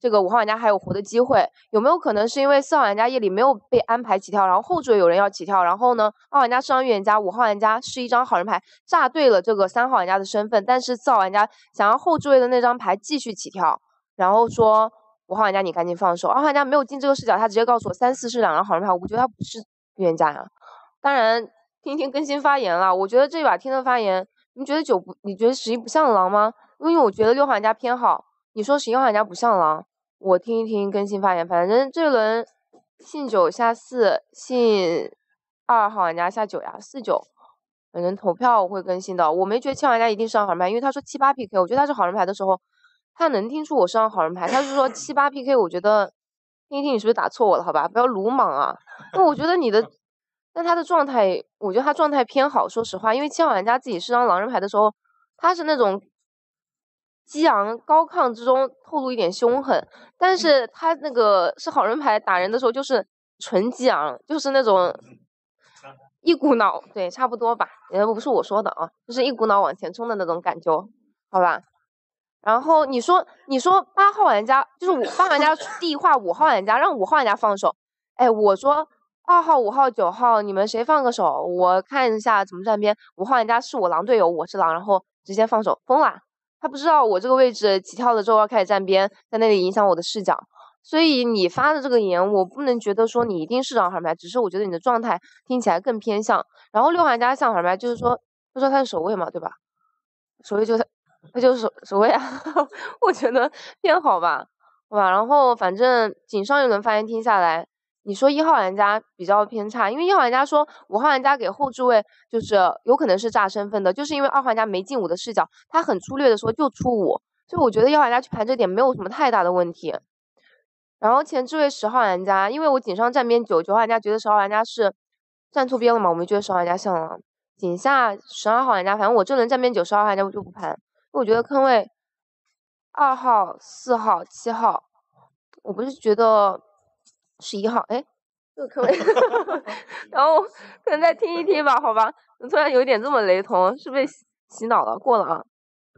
这个五号玩家还有活的机会？有没有可能是因为四号玩家夜里没有被安排起跳，然后后缀有人要起跳，然后呢，二号玩家是张预言家，五号玩家是一张好人牌，炸对了这个三号玩家的身份，但是四号玩家想要后置位的那张牌继续起跳，然后说五号玩家你赶紧放手，二号玩家没有进这个视角，他直接告诉我三四是两张好人牌，我觉得他不是预言家呀。当然听听更新发言了，我觉得这把听的发言，你们觉得九不？你觉得十一不像狼吗？因为我觉得六号玩家偏好，你说十一号玩家不像狼，我听一听更新发言，反正这轮信九下四，信二号玩家下九呀，四九，反正投票我会更新的。我没觉得七号玩家一定是张好人牌，因为他说七八 P K， 我觉得他是好人牌的时候，他能听出我是张好人牌，他是说七八 P K， 我觉得听一听你是不是打错我了？好吧，不要鲁莽啊。那我觉得你的。但他的状态，我觉得他状态偏好。说实话，因为七号玩家自己是张狼人牌的时候，他是那种激昂高亢之中透露一点凶狠，但是他那个是好人牌打人的时候就是纯激昂，就是那种一股脑，对，差不多吧，也不是我说的啊，就是一股脑往前冲的那种感觉，好吧。然后你说，你说八号玩家就是五八号玩家地话五号玩家让五号玩家放手，哎，我说。二号、五号、九号，你们谁放个手？我看一下怎么站边。五号玩家是我狼队友，我是狼，然后直接放手，疯啦！他不知道我这个位置起跳了之后要开始站边，在那里影响我的视角。所以你发的这个言，我不能觉得说你一定是张好人牌，只是我觉得你的状态听起来更偏向。然后六号玩家像好人牌，就是说，就说他是守卫嘛，对吧？守卫就是他就是守守卫啊，我觉得偏好吧，好吧。然后反正仅上一轮发言听下来。你说一号玩家比较偏差，因为一号玩家说五号玩家给后置位就是有可能是炸身份的，就是因为二号玩家没进五的视角，他很粗略的说就出五，所以我觉得一号玩家去盘这点没有什么太大的问题。然后前置位十号玩家，因为我井上站边九，九号玩家觉得十号玩家是站错边了嘛，我没觉得十号玩家像了。井下十二号玩家，反正我这轮站边九，十号玩家我就不盘，因为我觉得坑位二号、四号、七号，我不是觉得。十一号，哎，这个坑位，然后可能再听一听吧，好吧？突然有点这么雷同，是被洗脑了，过了啊。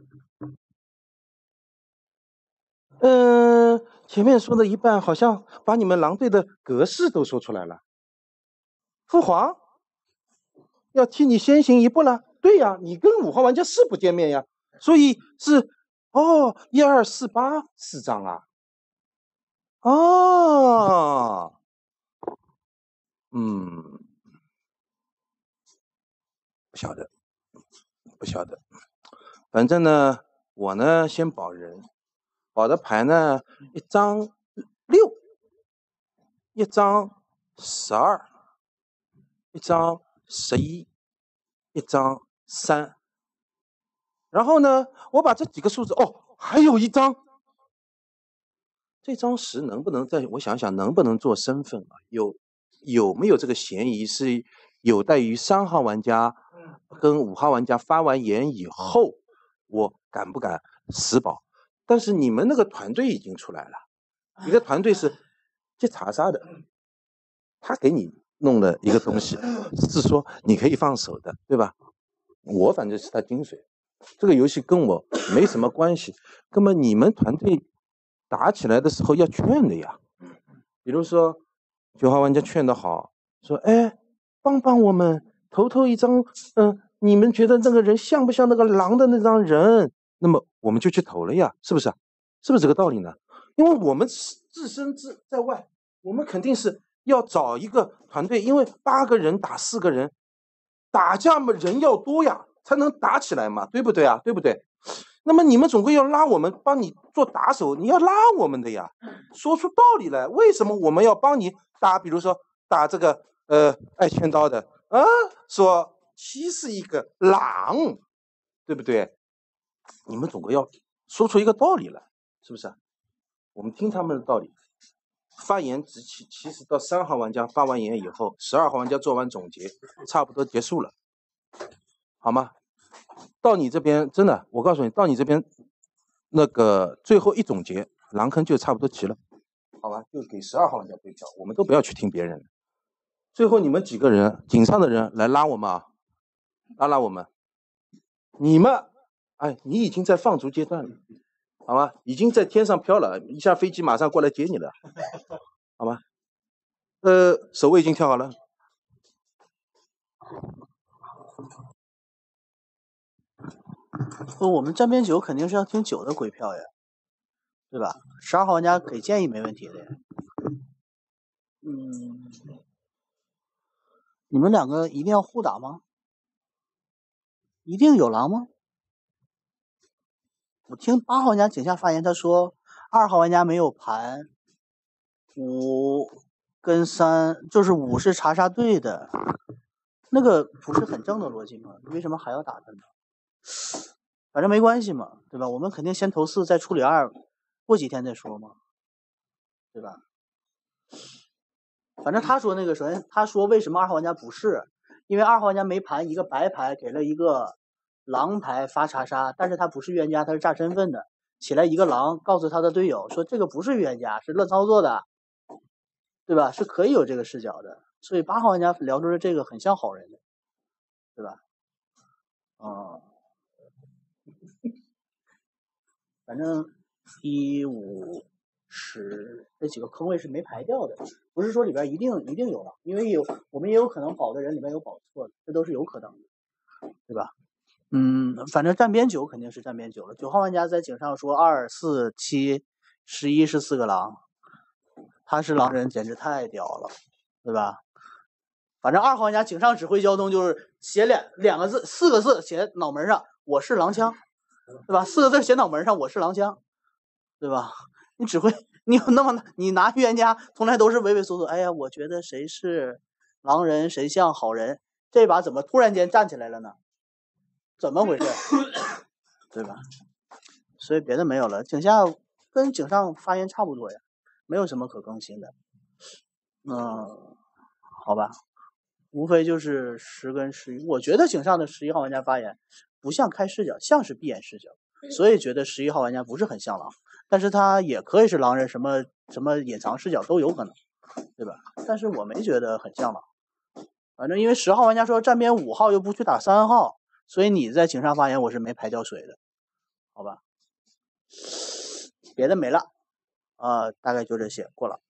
嗯、呃，前面说的一半，好像把你们狼队的格式都说出来了。父皇要替你先行一步了。对呀，你跟五号玩家是不见面呀，所以是哦，一二四八四张啊。哦，嗯，不晓得，不晓得，反正呢，我呢先保人，保的牌呢一张六，一张十二，一张十一，一张三，然后呢，我把这几个数字哦，还有一张。这张十能不能再我想想能不能做身份啊？有有没有这个嫌疑是有待于三号玩家跟五号玩家发完言以后，我敢不敢实保？但是你们那个团队已经出来了，一个团队是接查杀的，他给你弄了一个东西，是说你可以放手的，对吧？我反正是他精髓，这个游戏跟我没什么关系。那么你们团队打起来的时候要劝的呀，比如说九号玩家劝的好，说哎，帮帮我们投投一张，嗯、呃，你们觉得那个人像不像那个狼的那张人？那么我们就去投了呀，是不是？是不是这个道理呢？因为我们置身之在外，我们肯定是要找一个团队，因为八个人打四个人，打架嘛人要多呀，才能打起来嘛，对不对啊？对不对？那么你们总归要拉我们，帮你做打手，你要拉我们的呀，说出道理来。为什么我们要帮你打？比如说打这个呃爱千刀的啊，说七是一个狼，对不对？你们总归要说出一个道理来，是不是？我们听他们的道理。发言直起，其实到三号玩家发完言以后，十二号玩家做完总结，差不多结束了，好吗？到你这边真的，我告诉你，到你这边那个最后一总结，狼坑就差不多齐了，好吧？就给十二号玩家对票，我们都不要去听别人的。最后你们几个人，井上的人来拉我们啊，拉拉我们。你们，哎，你已经在放逐阶段了， 好吗？已经在天上飘了，一下飞机马上过来接你了，好吗？呃，守卫已经跳好了。 不，我们站边九肯定是要听九的鬼票呀，对吧？十二号玩家给建议没问题的呀。嗯，你们两个一定要互打吗？一定有狼吗？我听八号玩家井下发言，他说二号玩家没有盘，五跟三就是五是查杀对的，那个不是很正的逻辑吗？为什么还要打他呢？反正没关系嘛，对吧？我们肯定先投四再处理二，过几天再说嘛，对吧？反正他说那个，首先他说为什么二号玩家不是，因为二号玩家没盘一个白牌，给了一个狼牌发查杀，但是他不是预言家，他是炸身份的，起来一个狼告诉他的队友说这个不是预言家，是乱操作的，对吧？是可以有这个视角的，所以八号玩家聊出了这个很像好人的，对吧？啊、嗯，反正一五十这几个坑位是没排掉的，不是说里边一定一定有了，因为有我们也有可能保的人里面有保错的，这都是有可能的，对吧？嗯，反正站边九肯定是站边九了。九号玩家在井上说二四七十一是四个狼，他是狼人简直太屌了，对吧？反正二号玩家井上指挥交通就是写两两个字四个字写脑门上，我是狼枪，对吧？四个字写脑门上，我是狼枪，对吧？你指挥你有那么你拿预言家从来都是畏畏缩缩，哎呀，我觉得谁是狼人谁像好人，这把怎么突然间站起来了呢？怎么回事？对吧？所以别的没有了，井下跟井上发言差不多呀，没有什么可更新的。嗯，好吧，无非就是十跟十一。我觉得井上的十一号玩家发言不像开视角，像是闭眼视角，所以觉得十一号玩家不是很像狼，但是他也可以是狼人，什么什么隐藏视角都有可能，对吧？但是我没觉得很像狼。反正因为十号玩家说站边五号又不去打三号。所以你在井上发言，我是没排掉水的，好吧？别的没了，啊、呃，大概就这些，过了。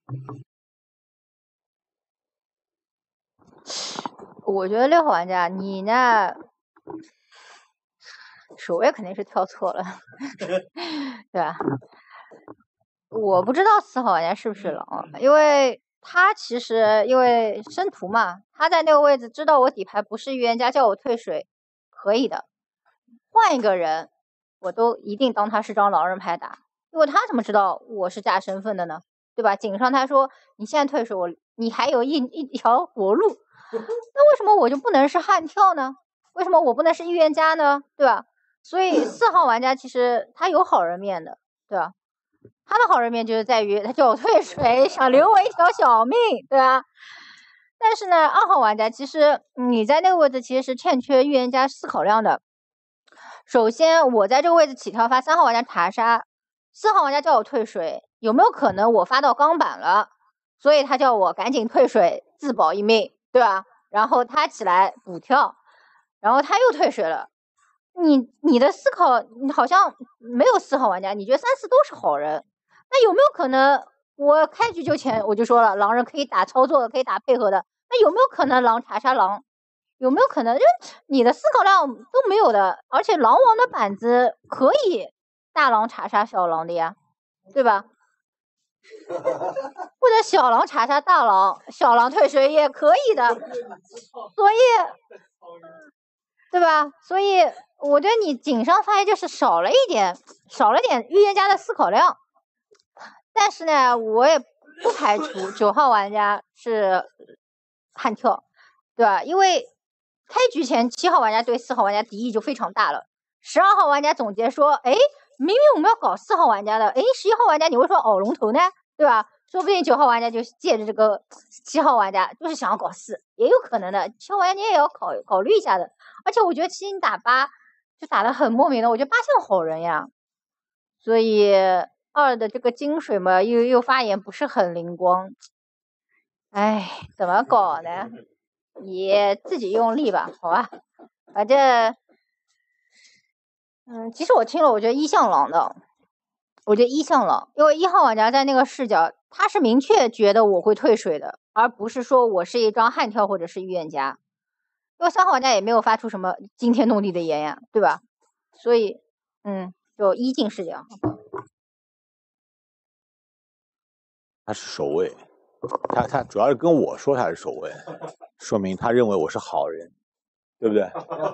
我觉得六号玩家，你呢，守卫肯定是跳错了，对吧？我不知道四号玩家是不是狼，因为他其实因为生图嘛，他在那个位置知道我底牌不是预言家，叫我退水。可以的，换一个人，我都一定当他是张狼人牌打，因为他怎么知道我是假身份的呢？对吧？井上他说你现在退水，我你还有一一条活路，那为什么我就不能是悍跳呢？为什么我不能是预言家呢？对吧？所以四号玩家其实他有好人面的，对吧？他的好人面就是在于他叫我退水，想留我一条小命，对吧？但是呢，二号玩家其实你在那个位置其实是欠缺预言家思考量的。首先，我在这个位置起跳发三号玩家查杀，四号玩家叫我退水，有没有可能我发到钢板了，所以他叫我赶紧退水自保一命，对吧？然后他起来补跳，然后他又退水了。你你的思考你好像没有四号玩家，你觉得三四都是好人，那有没有可能？我开局就前我就说了，狼人可以打操作的，可以打配合的。那有没有可能狼查杀狼？有没有可能？就你的思考量都没有的，而且狼王的板子可以大狼查杀小狼的呀，对吧？或者小狼查杀大狼，小狼退水也可以的。所以，对吧？所以我觉得你井上发言就是少了一点，少了点预言家的思考量。但是呢，我也不排除九号玩家是悍跳，对吧？因为开局前七号玩家对四号玩家敌意就非常大了。十二号玩家总结说，哎，明明我们要搞四号玩家的，哎，十一号玩家你为什么熬龙头呢？对吧？说不定九号玩家就借着这个七号玩家就是想要搞四，也有可能的。七号玩家你也要考考虑一下的。而且我觉得七星打八就打得很莫名的，我觉得八像好人呀，所以。二的这个金水嘛，又又发言不是很灵光，哎，怎么搞呢？也自己用力吧，好吧，反正，嗯，其实我听了，我觉得一像狼的， 我觉得一项狼，因为一号玩家在那个视角，他是明确觉得我会退水的，而不是说我是一张悍跳或者是预言家。因为三号玩家也没有发出什么惊天动地的言呀，对吧？所以，嗯，就一进视角。 他是守卫，他他主要是跟我说他是守卫，说明他认为我是好人，对不对？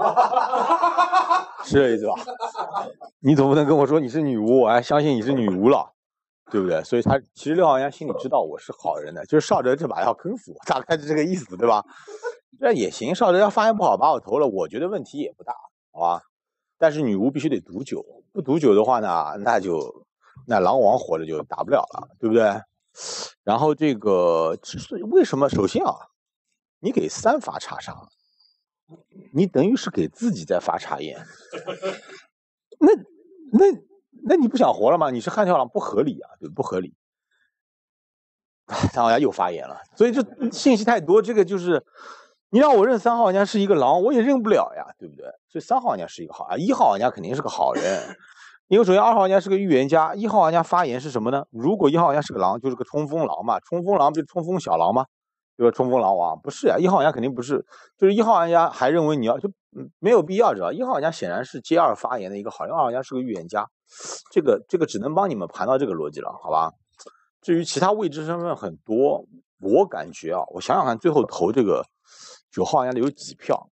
是这意思吧？你总不能跟我说你是女巫，我还相信你是女巫了，对不对？所以他其实六号玩家心里知道我是好人的，就是少哲这把要坑死我，大概是这个意思，对吧？这也行，少哲要发言不好把我投了，我觉得问题也不大，好吧？但是女巫必须得毒酒，不毒酒的话呢，那就那狼王活着就打不了了，对不对？然后这个为什么？首先啊，你给三发查杀，你等于是给自己在发查验，那那那你不想活了吗？你是悍跳狼，不合理啊，对，不合理。三号玩家又发言了，所以这信息太多，这个就是你让我认三号玩家是一个狼，我也认不了呀，对不对？所以三号玩家是一个好啊，一号玩家肯定是个好人。因为首先二号玩家是个预言家，一号玩家发言是什么呢？如果一号玩家是个狼，就是个冲锋狼嘛，冲锋狼不是冲锋小狼吗？对吧？冲锋狼王不是呀，一号玩家肯定不是，就是一号玩家还认为你要就没有必要，知道？一号玩家显然是接二发言的一个好人，二号玩家是个预言家，这个这个只能帮你们盘到这个逻辑了，好吧？至于其他未知身份很多，我感觉啊，我想想看，最后投这个九号玩家的有几票？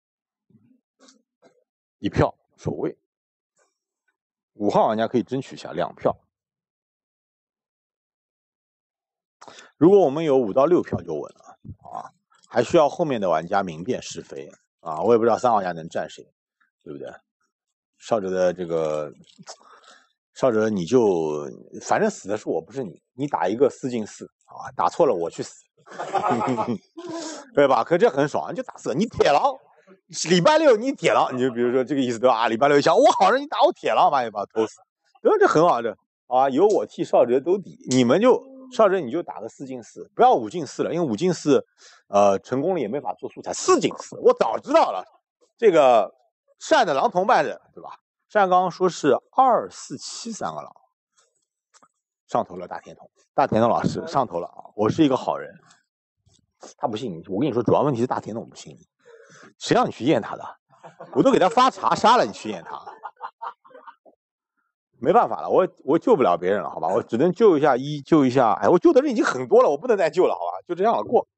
一票守卫。五号玩家可以争取一下两票，如果我们有五到六票就稳了啊，还需要后面的玩家明辨是非啊，我也不知道三号玩家能站谁，对不对？少哲的这个少哲你就反正死的是我不是你，你打一个四进四啊，打错了我去死，对吧？可这很爽，就打死你铁狼。礼拜六你铁狼，你就比如说这个意思对吧？啊，礼拜六一想我好人，你打我铁狼，把你把我投死，对吧？这很好的啊，由我替少哲兜底，你们就少哲你就打个四进四，不要五进四了，因为五进四，呃，成功了也没法做素材，四进四，我早知道了。这个善的狼同伴的，对吧？善刚刚说是二四七三个狼，上头了大甜筒，大甜筒老师上头了啊！我是一个好人，他不信你，我跟你说，主要问题是大甜筒不信你。谁让你去验他的？我都给他发查杀了，你去验他，没办法了，我我救不了别人了，好吧？我只能救一下一，救一下，哎，我救的人已经很多了，我不能再救了，好吧？就这样了，过。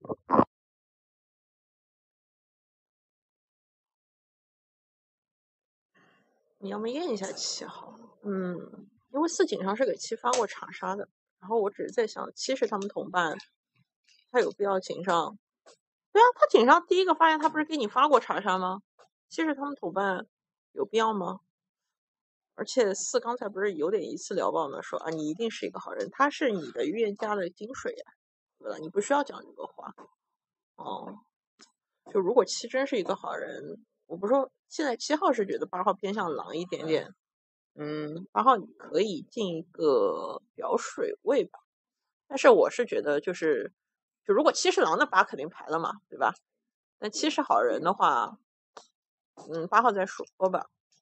你要么验一下七号，嗯，因为四井上是给七发过查杀的，然后我只是在想，七是他们同伴，他有必要井上？对啊，他井上第一个发言，他不是给你发过查杀吗？七是他们同伴，有必要吗？而且四刚才不是有点一次聊爆吗？说啊，你一定是一个好人，他是你的预言家的金水呀，对吧？你不需要讲这个话。哦，就如果七真是一个好人，我不说，现在七号是觉得八号偏向狼一点点，嗯，八号你可以进一个表水位吧，但是我是觉得就是。就如果七是狼，那八肯定排了嘛，对吧？那七是好人的话，嗯，八号再说吧。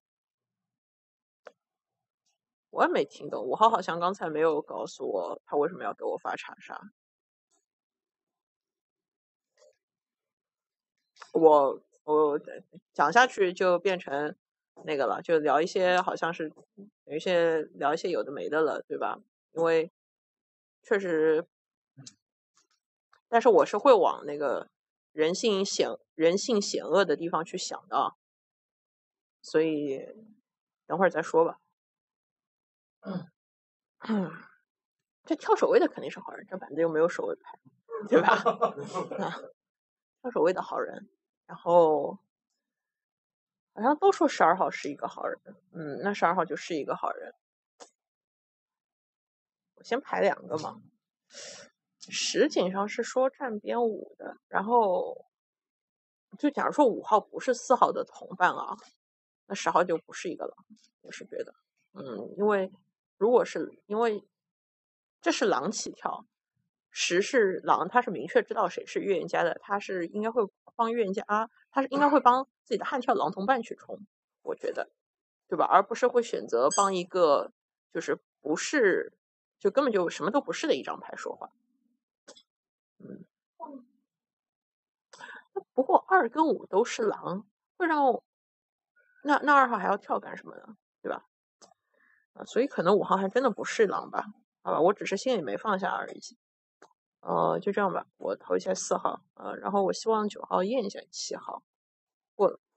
我也没听懂，五号好像刚才没有告诉我他为什么要给我发查杀。我我讲下去就变成那个了，就聊一些好像是有一些聊一些有的没的了，对吧？因为确实。但是我是会往那个人性险人性险恶的地方去想的，所以等会儿再说吧。嗯，这跳守卫的肯定是好人，这板子又没有守卫牌，对吧？啊，跳守卫的好人，然后好像都说十二号是一个好人，嗯，那十二号就是一个好人。我先排两个嘛。实景上是说站边五的，然后就假如说五号不是四号的同伴啊，那十号就不是一个狼，我是觉得，嗯，因为如果是因为这是狼起跳，十是狼，他是明确知道谁是预言家的，他是应该会帮预言家，啊、他是应该会帮自己的悍跳狼同伴去冲，我觉得，对吧？而不是会选择帮一个就是不是，就根本就什么都不是的一张牌说话。嗯，不过二跟五都是狼，会让我那那二号还要跳干什么呢？对吧？啊，所以可能五号还真的不是狼吧？好吧，我只是心里没放下而已。呃，就这样吧，我投一下四号，呃，然后我希望九号验一下七号，过了。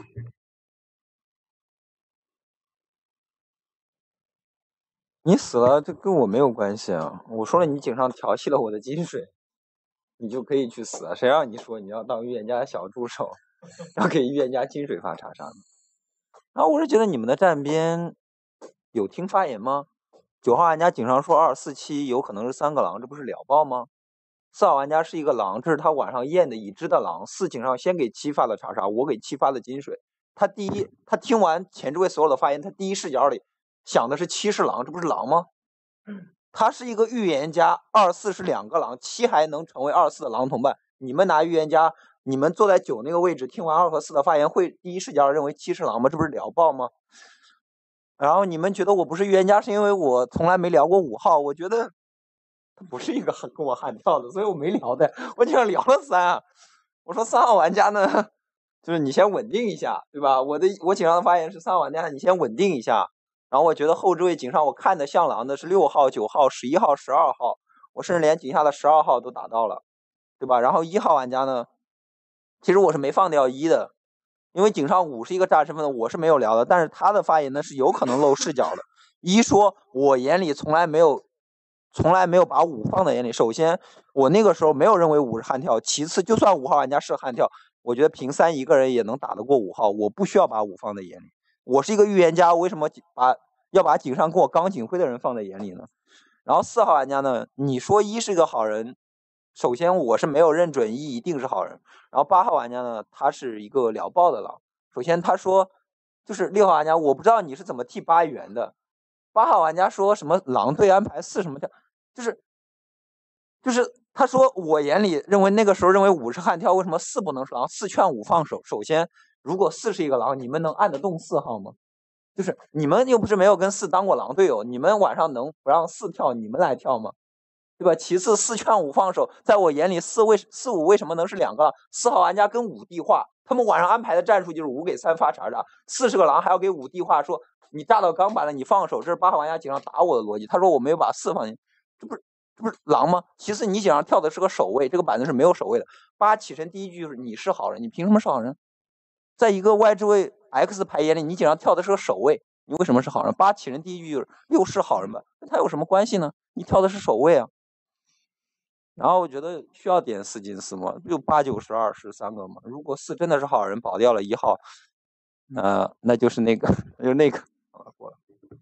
你死了，这跟我没有关系啊！我说了，你井上调戏了我的金水，你就可以去死啊！谁让你说你要当预言家的小助手，要给预言家金水发查杀呢？然后我是觉得你们的站边有听发言吗？九号玩家井上说二四七有可能是三个狼，这不是了爆吗？四号玩家是一个狼，这是他晚上验的已知的狼。四井上先给七发了查杀，我给七发了金水。他第一，他听完前置位所有的发言，他第一视角里想的是七是狼，这不是狼吗？他是一个预言家，二四是两个狼，七还能成为二四的狼同伴。你们拿预言家，你们坐在九那个位置，听完二和四的发言，会第一视角认为七是狼吗？这不是聊爆吗？然后你们觉得我不是预言家，是因为我从来没聊过五号，我觉得他不是一个跟我悍跳的，所以我没聊的，我竟然聊了三。我说三号玩家呢，就是你先稳定一下，对吧？我的我井上的发言是三号玩家，你先稳定一下。然后我觉得后置位井上我看的像狼的是六号、九号、十一号、十二号，我甚至连井下的十二号都打到了，对吧？然后一号玩家呢，其实我是没放掉一的，因为井上五是一个炸身份的，我是没有聊的，但是他的发言呢是有可能露视角的。一说我眼里从来没有，从来没有把五放在眼里。首先，我那个时候没有认为五是悍跳，其次，就算五号玩家是悍跳，我觉得平三一个人也能打得过五号，我不需要把五放在眼里。我是一个预言家，为什么把要把井上跟我刚警徽的人放在眼里呢？然后四号玩家呢，你说一是个好人，首先我是没有认准一一定是好人。然后八号玩家呢，他是一个了爆的狼。首先他说，就是六号玩家，我不知道你是怎么替八圆的。八号玩家说什么狼队安排四什么跳，就是就是他说我眼里认为那个时候认为五是悍跳，为什么四不能是狼？四劝五放手。首先，如果四是一个狼，你们能按得动四号吗？就是你们又不是没有跟四当过狼队友，你们晚上能不让四跳，你们来跳吗？对吧？其次，四劝五放手，在我眼里，四为四五为什么能是两个狼？四号玩家跟五地话，他们晚上安排的战术就是五给三发查查，四是个狼，还要给五地话说你炸到钢板了，你放手，这是八号玩家井上打我的逻辑。他说我没有把四放进，这不是这不是狼吗？其次，你井上跳的是个守卫，这个板子是没有守卫的。八起身第一句就是你是好人，你凭什么是好人？在一个 Y 置位 X 牌眼里，你井上跳的是个守卫，你为什么是好人？八起人第一句就是六是好人吧，跟他有什么关系呢？你跳的是守卫啊。然后我觉得需要点四进四吗？就八九十二是三个嘛。如果四真的是好人，保掉了一号，呃，那就是那个，就那个。好了，过了。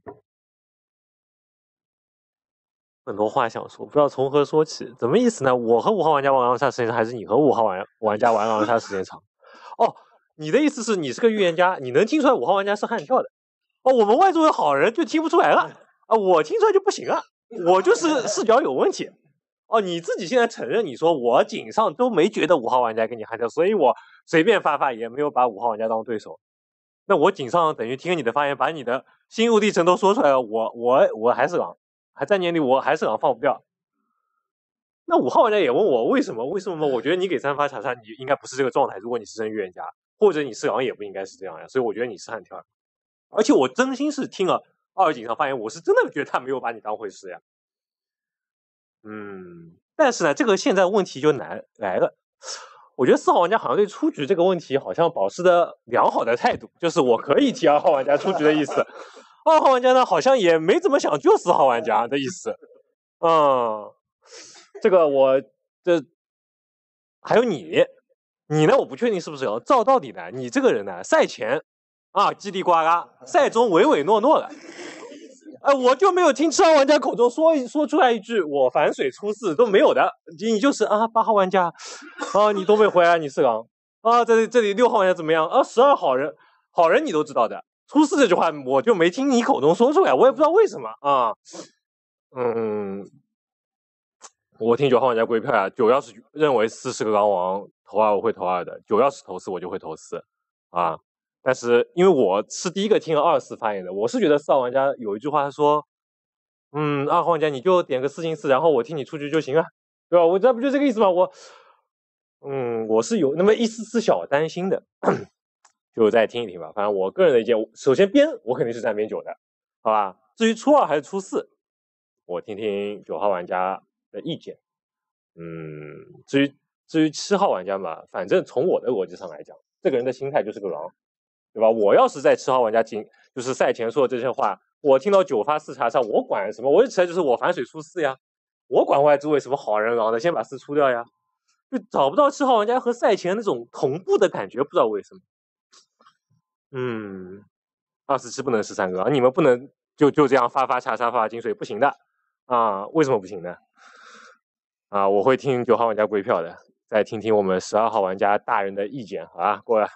很多话想说，不知道从何说起。怎么意思呢？我和五号玩家玩狼人杀时间长，还是你和五号玩玩家玩狼人杀时间长？哦。你的意思是你是个预言家，你能听出来五号玩家是悍跳的？哦，我们外作为好人就听不出来了啊！我听出来就不行了，我就是视角有问题。哦，你自己现在承认，你说我井上都没觉得五号玩家跟你悍跳，所以我随便发发言，没有把五号玩家当对手。那我井上等于听了你的发言，把你的心路历程都说出来了，我我我还是狼，还在眼里我还是狼，放不掉。那五号玩家也问我为什么？为什么？我觉得你给三发查查，你应该不是这个状态。如果你是真预言家。或者你是狼也不应该是这样呀，所以我觉得你是悍跳，而且我真心是听了二井上发言，我是真的觉得他没有把你当回事呀。嗯，但是呢，这个现在问题就来来了，我觉得四号玩家好像对出局这个问题好像保持的良好的态度，就是我可以替二号玩家出局的意思。二号玩家呢，好像也没怎么想救四号玩家的意思。嗯，这个我这还有你。你呢？我不确定是不是有。照道理呢，你这个人呢，赛前啊叽里呱啦，赛中唯唯诺诺的，哎、呃，我就没有听七号玩家口中说说出来一句我反水出四都没有的，你就是啊八号玩家啊，你东北回来你是狼啊，这里这里六号玩家怎么样啊？十二好人好人你都知道的，出四这句话我就没听你口中说出来，我也不知道为什么啊，嗯。我听九号玩家归票呀，九要是认为四是个狼王，投二我会投二的；九要是投四，我就会投四，啊。但是因为我是第一个听了二四发言的，我是觉得四号玩家有一句话他说， 嗯，二号玩家你就点个四进四，然后我替你出局就行了，对吧？我这不就这个意思吗？我，嗯，我是有那么一丝丝小担心的，就再听一听吧。反正我个人的意见，首先边我肯定是站边九的，好吧？至于初二还是初四，我听听九号玩家的意见。嗯，至于至于七号玩家嘛，反正从我的逻辑上来讲，这个人的心态就是个狼，对吧？我要是在七号玩家进，就是赛前说的这些话，我听到九发四查杀，我管什么？我一起来就是我反水出四呀，我管外置位什么好人狼的，先把四出掉呀，就找不到七号玩家和赛前那种同步的感觉，不知道为什么。嗯，二十七不能十三个，你们不能就就这样发发查杀发发金水，不行的啊？为什么不行呢？啊，我会听九号玩家归票的，再听听我们十二号玩家大人的意见，好吧？过来。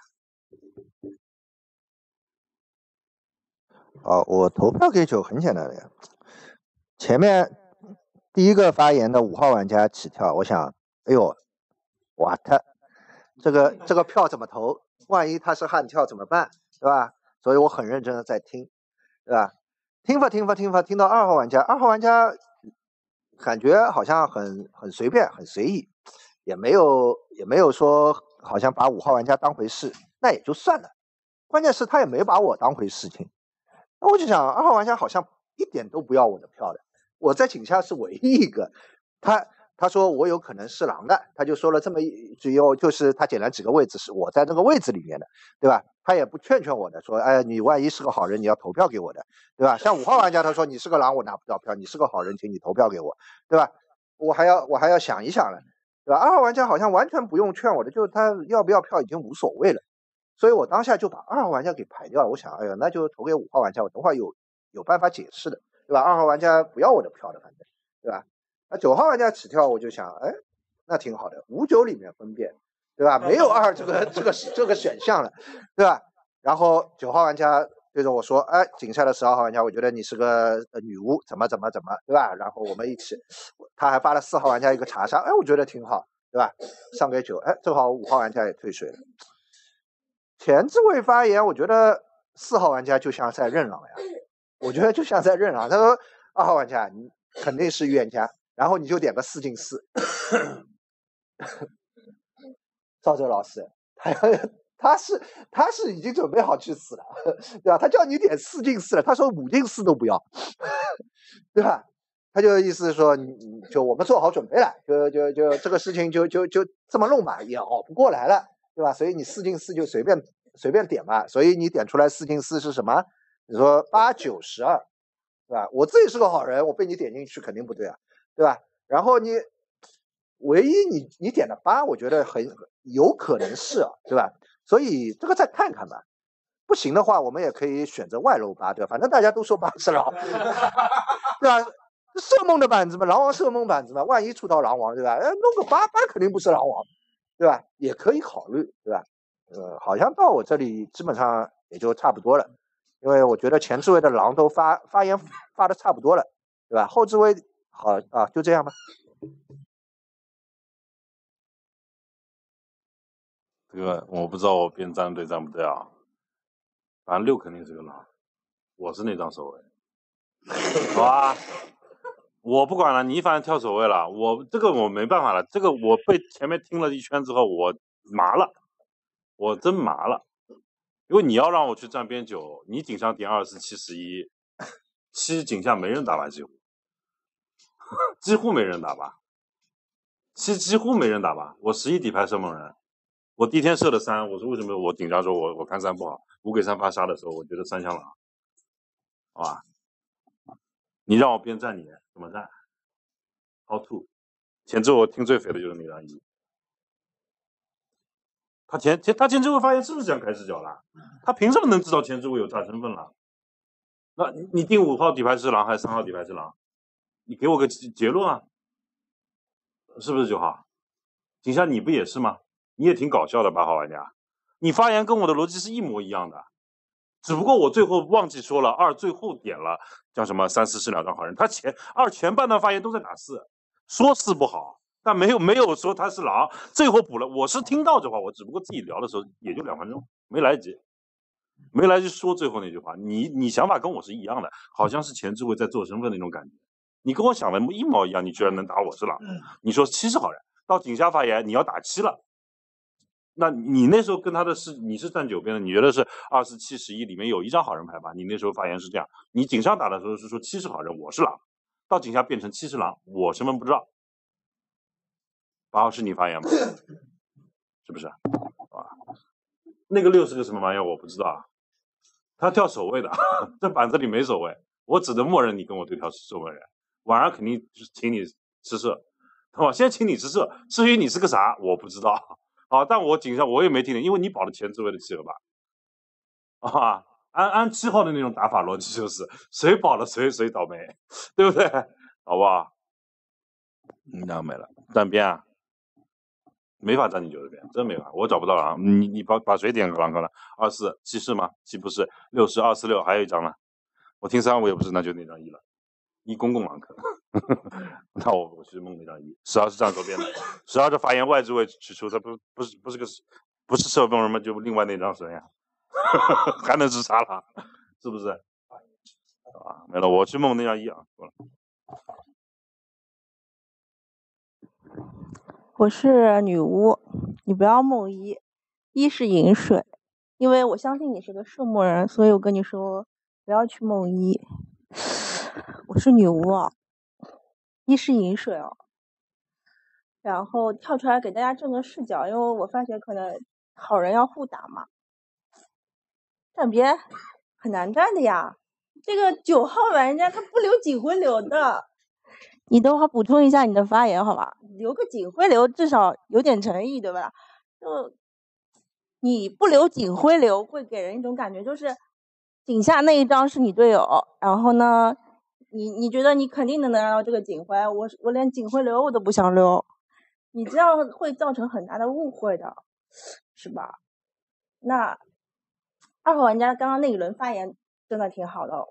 哦，我投票给九很简单的呀。前面第一个发言的五号玩家起跳，我想，哎呦，哇，他这个这个票怎么投？万一他是悍跳怎么办？对吧？所以我很认真的在听，对吧？听吧听吧听吧，听到二号玩家，二号玩家感觉好像很很随便，很随意，也没有也没有说好像把五号玩家当回事，那也就算了。关键是他也没把我当回事情。那我就想，二号玩家好像一点都不要我的票的，我在井下是唯一一个。他他说我有可能是狼的，他就说了这么一句，又就是他捡了几个位置是我在这个位置里面的，对吧？他也不劝劝我的，说哎，你万一是个好人，你要投票给我的，对吧？像五号玩家他说你是个狼，我拿不到票，你是个好人，请你投票给我，对吧？我还要我还要想一想了，对吧？二号玩家好像完全不用劝我的，就是他要不要票已经无所谓了。所以我当下就把二号玩家给排掉了。我想，哎呀，那就投给五号玩家，我等会儿有有办法解释的，对吧？二号玩家不要我的票的，反正，对吧？那九号玩家起跳，我就想，哎，那挺好的，五九里面分辨，对吧？没有二这个这个这个选项了，对吧？然后九号玩家对着我说，哎，井下的十二号玩家，我觉得你是个女巫，怎么怎么怎么，对吧？然后我们一起，他还发了四号玩家一个查杀，哎，我觉得挺好，对吧？上给九，哎，正好五号玩家也退水了。前置位发言，我觉得四号玩家就像在认狼呀，我觉得就像在认狼。他说二号玩家你肯定是预言家，然后你就点个四进四。赵哲老师，他他是他是已经准备好去死了，对吧？他叫你点四进四了，他说五进四都不要，对吧？他就意思是说，你就我们做好准备了，就就就这个事情就就就这么弄吧，也熬不过来了。对吧？所以你四进四就随便随便点吧。所以你点出来四进四是什么？你说八九十二，对吧？我自己是个好人，我被你点进去肯定不对啊，对吧？然后你唯一你你点的八，我觉得很有可能是啊，对吧？所以这个再看看吧。不行的话，我们也可以选择外漏八，对吧？反正大家都说八是狼，对吧？射梦的板子嘛，狼王射梦板子嘛，万一出到狼王，对吧？哎，弄个八八肯定不是狼王。对吧？也可以考虑，对吧？呃，好像到我这里基本上也就差不多了，因为我觉得前置位的狼都发发言发的差不多了，对吧？后置位好啊，就这样吧。 这个我不知道我边站对站不对啊，反正六肯定是个狼，我是那张守卫，好吧？我不管了，你反正跳守卫了，我这个我没办法了，这个我被前面听了一圈之后，我麻了，我真麻了，因为你要让我去站边九，你井上点二十七十一，七井下没人打吧，几乎，几乎没人打吧，七几乎没人打吧，我十一底牌射猛人，我第一天射了三，我说为什么我顶上说我我看三不好，五给三发杀的时候，我觉得三枪狼，好吧？你让我边站你怎么站 ？How to？ 前置我听最肥的就是那张一，他前前他前置位发言是不是这样开视角了？他凭什么能知道前置位有炸身份了？那你你定五号底牌是狼还是三号底牌是狼？你给我个结论啊！是不是九号？井下你不也是吗？你也挺搞笑的八号玩家，你发言跟我的逻辑是一模一样的。只不过我最后忘记说了，二最后点了叫什么三四是两张好人，他前二前半段发言都在打四，说四不好，但没有没有说他是狼，最后补了。我是听到这话，我只不过自己聊的时候也就两分钟，没来得及，没来得及说最后那句话。你你想法跟我是一样的，好像是前置位在做身份那种感觉， 你跟我想的一模一样，你居然能打我是狼？你说七是好人，到井下发言你要打七了，那你那时候跟他的是你是站九边的，你觉得是二四七十一里面有一张好人牌吧？你那时候发言是这样，你井上打的时候是说七是好人，我是狼，到井下变成七是狼，我身份不知道。八号是你发言吗？是不是？啊，那个六是个什么玩意儿？我不知道啊。他跳守卫的，这板子里没守卫，我只能默认你跟我对跳守卫人。晚上肯定请你吃射，哦，先请你吃射。至于你是个啥，我不知道啊。但我井上我也没听见，因为你保了前置位的契合吧？啊，按按七号的那种打法逻辑就是谁保了谁谁倒霉，对不对？好不好？嗯，那没了，站边啊。没法站你九这边，真没法，我找不到了啊！你你把把谁点个狼哥了？二四七是吗？七不是，六是二四六，还有一张呢。我听三我也不是，那就那张一了。一公共狼哥，那我我去蒙那张一。十二是站左边的，十二的发言外置位取出，他不不是不是个不是射崩人吗？就另外那张神呀，还能是啥了？是不是？啊，没了，我去蒙那张一啊，够了。 我是女巫，你不要梦一，一是饮水，因为我相信你是个射木人，所以我跟你说不要去梦一。我是女巫啊，一是饮水哦，然后跳出来给大家正个视角，因为我发觉可能好人要互打嘛，站边很难站的呀，这个九号玩家他不留警徽流的。你等会儿补充一下你的发言好吧？留个警徽流至少有点诚意，对吧？就你不留警徽流，会给人一种感觉，就是井下那一张是你队友，然后呢，你你觉得你肯定能拿到这个警徽，我我连警徽流我都不想留，你这样会造成很大的误会的，是吧？那二号玩家刚刚那一轮发言真的挺好的，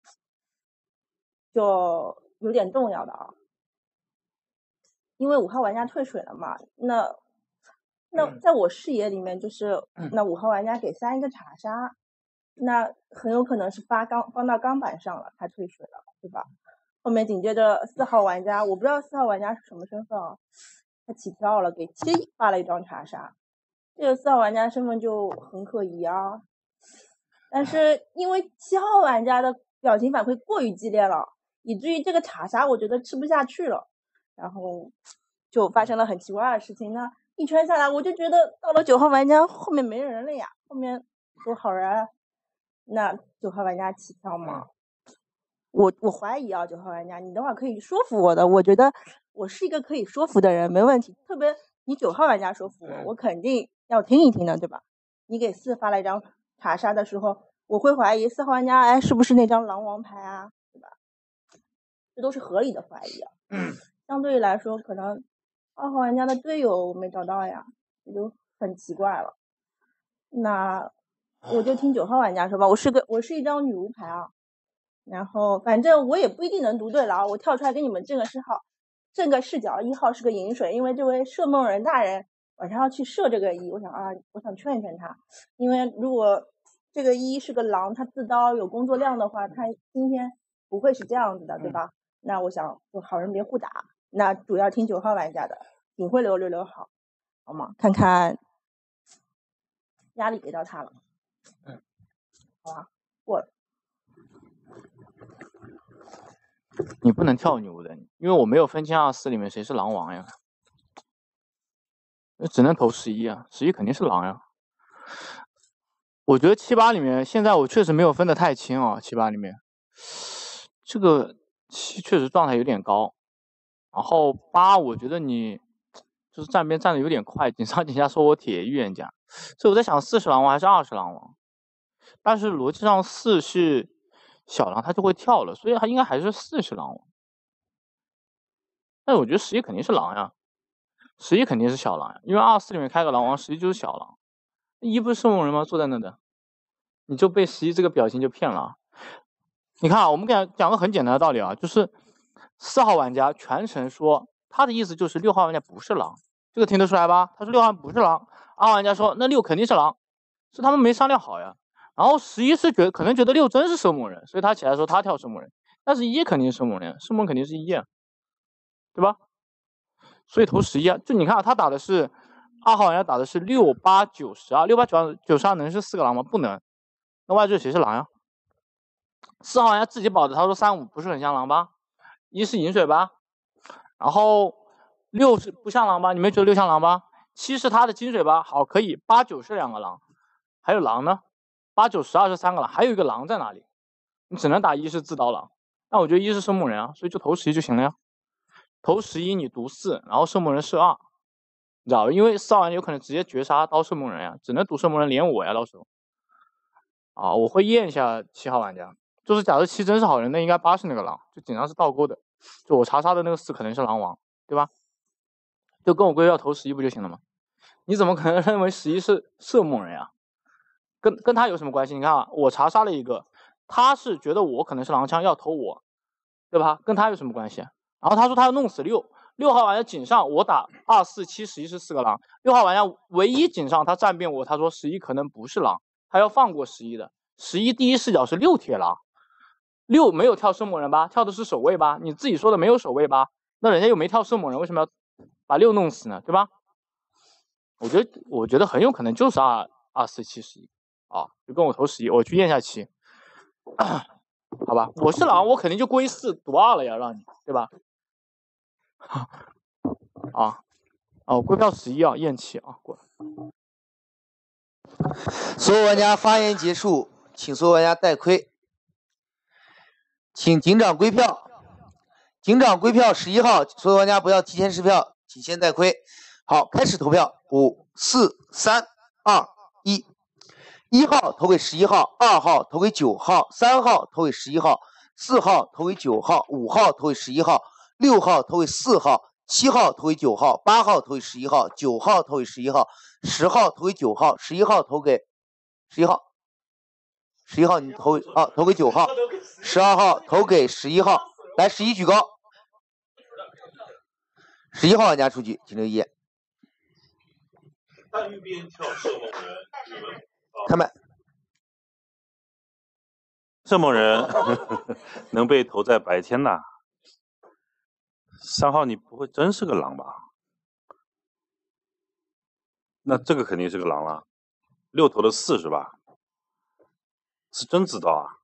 就有点重要的啊，因为五号玩家退水了嘛，那那在我视野里面就是那五号玩家给三一个查杀，那很有可能是发钢放到钢板上了，他退水了，对吧？后面紧接着四号玩家，我不知道四号玩家是什么身份啊，他起跳了，给七发了一张查杀，这个四号玩家身份就很可疑啊。但是因为七号玩家的表情反馈过于激烈了，以至于这个查杀我觉得吃不下去了，然后就发生了很奇怪的事情。那一圈下来，我就觉得到了九号玩家后面没人了呀，后面有好人，那九号玩家起跳吗？我我怀疑啊，九号玩家，你等会儿可以说服我的，我觉得我是一个可以说服的人，没问题。特别你九号玩家说服我，我肯定要听一听的，对吧？你给四发了一张查杀的时候，我会怀疑四号玩家，哎，是不是那张狼王牌啊？对吧？这都是合理的怀疑啊。相对来说，可能二号玩家的队友我没找到呀，这就很奇怪了。那我就听九号玩家说吧，我是个我是一张女巫牌啊。然后反正我也不一定能读对了啊，我跳出来给你们正个视号，正个视角，一号是个饮水，因为这位射梦人大人晚上要去射这个一，我想啊，我想劝劝他，因为如果这个一是个狼，他自刀有工作量的话，他今天不会是这样子的，对吧？那我想就好人别互打，那主要听九号玩家的，警徽流留留好，好吗？看看压力给到他了，嗯，好吧，过了。 你不能跳女巫的，因为我没有分清二四里面谁是狼王呀，只能投十一啊，十一肯定是狼呀。我觉得七八里面，现在我确实没有分得太清啊，七八里面，这个七确实状态有点高，然后八我觉得你就是站边站的有点快，井上井下说我铁预言家，所以我在想四是狼王还是二是狼王，但是逻辑上四是小狼他就会跳了，所以他应该还是四是狼王。但是我觉得十一肯定是狼呀，十一肯定是小狼呀，因为二四里面开个狼王，十一就是小狼。一不是射梦人吗？坐在那的，你就被十一这个表情就骗了。你看啊，我们给讲个很简单的道理啊，就是四号玩家全程说他的意思就是六号玩家不是狼，这个听得出来吧？他说六号不是狼，二号玩家说那六肯定是狼，是他们没商量好呀。然后十一是觉得可能觉得六真是射梦人，所以他起来说他跳射梦人。 但是一肯定是射梦人，射梦肯定是一，对吧？所以投十一啊，就你看啊，他打的是二号玩家打的是六八九十二，六八九二九十二能是四个狼吗？不能。那外置谁是狼呀？四号玩家自己保的，他说三五不是很像狼吧？一是饮水吧？然后六是不像狼吧？你们觉得六像狼吧？七是他的金水吧？好，可以。八九是两个狼，还有狼呢？八九十二是三个狼，还有一个狼在哪里？你只能打一是自刀狼。那我觉得一是射梦人啊，所以就投十一就行了呀。投十一你毒四，然后射梦人射二，你知道吧？因为四号玩家有可能直接绝杀刀射梦人呀，只能毒射梦人连我呀，到时候。啊，我会验一下七号玩家，就是假如七真是好人，那应该八是那个狼，就紧张是倒钩的，就我查杀的那个四可能是狼王，对吧？就跟我规要投十一不就行了吗？你怎么可能认为十一是射梦人呀？跟跟他有什么关系？你看啊，我查杀了一个，他是觉得我可能是狼枪要投我，对吧？跟他有什么关系？然后他说他要弄死六六号玩家井上，我打二四七十一是四个狼，六号玩家唯一井上他站边我，他说十一可能不是狼，他要放过十一的。十一第一视角是六铁狼，六没有跳射梦人吧？跳的是守卫吧？你自己说的没有守卫吧？那人家又没跳射梦人，为什么要把六弄死呢？对吧？我觉得我觉得很有可能就是二二四七十一啊，就跟我投十一，我去验下七，好吧？我是狼，我肯定就归四赌二了呀，让你对吧？啊，哦，归票十一啊，验七啊，过来。 所有玩家发言结束，请所有玩家带亏，请警长归票。警长归票十一号，所有玩家不要提前失票，请先带亏。好，开始投票，五、四、三、二、一。一号投给十一号，二号投给九号，三号投给十一号，四号投给九号，五号投给十一号，六号投给四号，七号投给九号，八号投给十一号，九号投给十一号，十号投给九号，十一号投给十一号，十一号你投啊投给九号，十二号投给十一号，来十一举高，十一号玩家出局，请留意。 单边跳射梦人，你们开麦。 射梦人能被投在白天呐？三号你不会真是个狼吧？那这个肯定是个狼了。六投的四是吧？是真知道啊。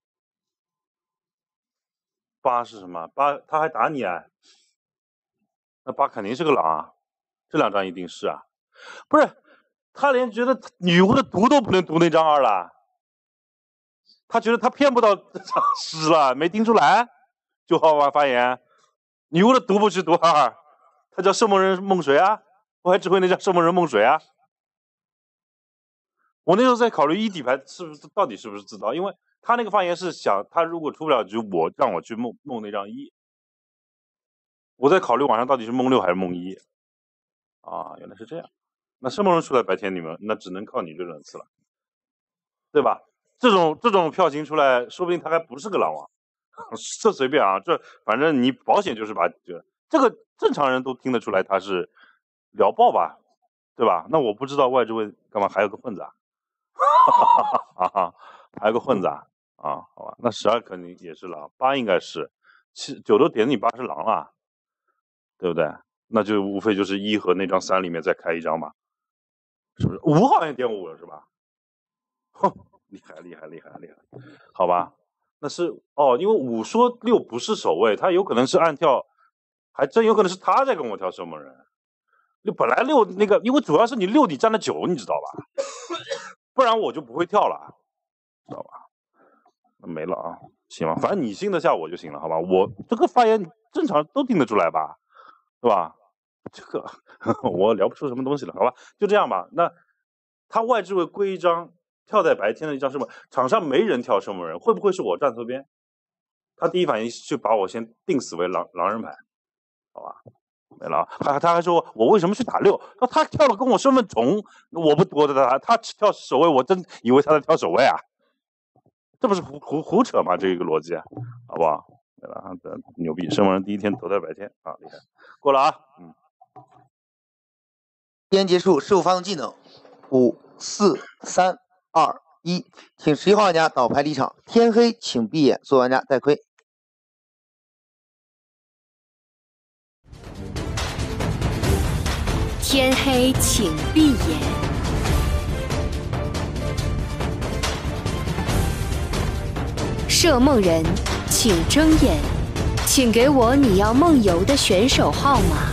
八是什么？八他还打你啊？那八肯定是个狼啊，这两张一定是啊。不是，他连觉得女巫的毒都不能毒那张二了，他觉得他骗不到这张十了，没听出来？九号玩发言，女巫的毒不是毒二，他叫射梦人梦水啊，我还指挥那叫射梦人梦水啊。我那时候在考虑一底牌是不是到底是不是自刀，因为他那个发言是想他如果出不了局，我让我去梦梦那张一。我在考虑晚上到底是梦六还是梦一啊，原来是这样。那射梦人出来白天你们那只能靠你这轮次了，对吧？这种这种票型出来，说不定他还不是个狼王，这随便啊，这反正你保险就是把这这个正常人都听得出来他是聊爆吧，对吧？那我不知道外置位干嘛还有个混子啊，啊还有个混子啊啊，好吧，那十二肯定也是狼，八应该是，七九都点你八是狼了，对不对？那就无非就是一和那张三里面再开一张嘛，是不是？五好像点五了是吧？哼，厉害厉害厉害厉害，好吧？那是哦，因为五说六不是守卫，他有可能是暗跳，还真有可能是他在跟我跳射梦人。六本来六那个，因为主要是你六底占了九，你知道吧？不然我就不会跳了，知道吧？那没了啊，行吧，反正你信得下我就行了，好吧？我这个发言正常都听得出来吧？对吧？这个我聊不出什么东西了，好吧？就这样吧。那他外置位归一张跳在白天的一张射梦，场上没人跳射梦人，会不会是我站错边？他第一反应就把我先定死为狼狼人牌，好吧？没了。他他还说我为什么去打六？他他跳了跟我身份重，我不多的他他跳守卫，我真以为他在跳守卫啊，这不是胡胡胡扯吗？这一个逻辑，好不好？对了，牛逼！射梦人第一天投在白天啊，厉害！过了啊，嗯。 时间结束，事后发动技能，五、四、三、二、一，请十一号玩家倒牌离场。天黑请闭眼，所有玩家带亏。 天黑请闭眼。设梦人，请睁眼，请给我你要梦游的选手号码。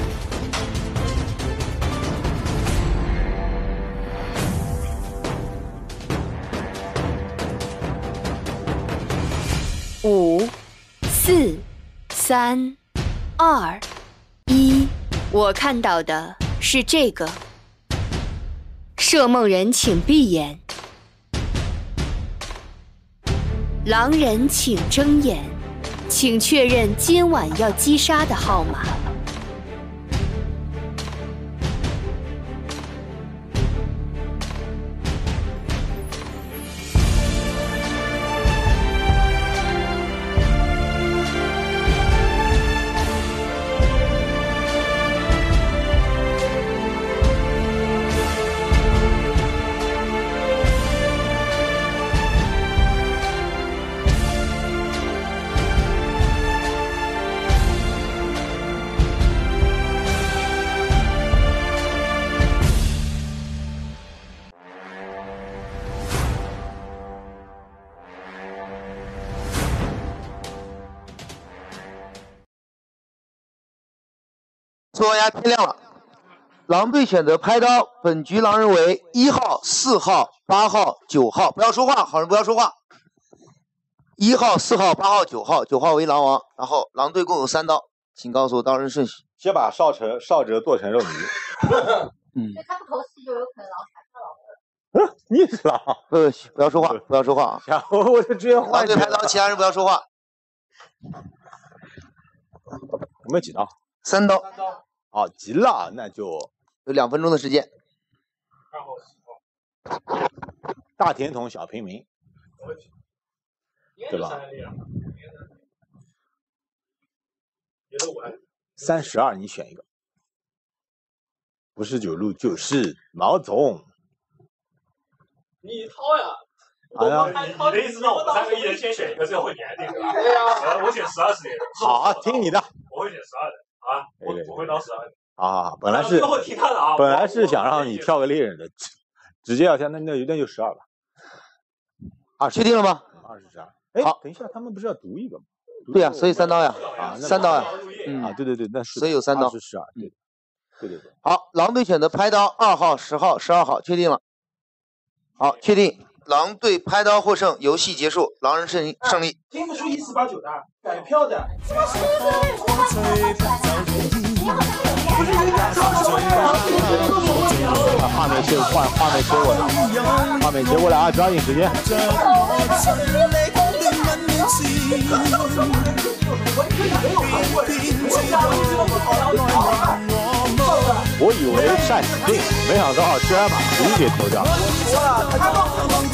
五、四、三、二、一。我看到的是这个。设梦人请闭眼，狼人请睁眼，请确认今晚要击杀的号码。 所有玩家天亮了，狼队选择拍刀，本局狼人为一号、四号、八号、九号，不要说话，好人不要说话。一号、四号、八号、九号，九号为狼王，然后狼队共有三刀，请告诉我刀人顺序。 先把少成少哲剁成肉泥。 嗯，他不投戏就有可能狼产生狼。 嗯，你也是狼？ 不，不要说话，不要说话啊！ 然后我就直接换。 狼队拍刀，其他人不要说话。 有没有几刀？ 三刀。 哦，急了，那就有两分钟的时间。 大甜筒小平民，对吧？三十二，你选一个。不是九路就是毛总。 你掏呀！ 哎呀， 你你的意思让我们三个一人先选一个，最后你来定对吧？对呀。呃，我选十二是哪个？ 好，听你的。 我会选十二的。啊，我我会刀十二的。 啊，本来是最后听他的啊， 本来是想让你跳个猎人的，直接要跳，那那那就十二吧。 啊，确定了吗？ 二十十二。哎，好，等一下，他们不是要读一个吗？ 对呀，所以三刀呀， 啊， 三刀呀。 嗯啊，对对对，那是。 所以有三刀。 是十二，对，对对对。 好，狼队选择拍刀，二号、十号、十二号，确定了。好，确定。狼队拍刀获胜，游戏结束，狼人胜利胜利。 听不出一四八九的，改票的。 画面切换，画面切过来，画面切过来啊！抓紧时间。我以为善死定，没想到居然把图给偷掉了。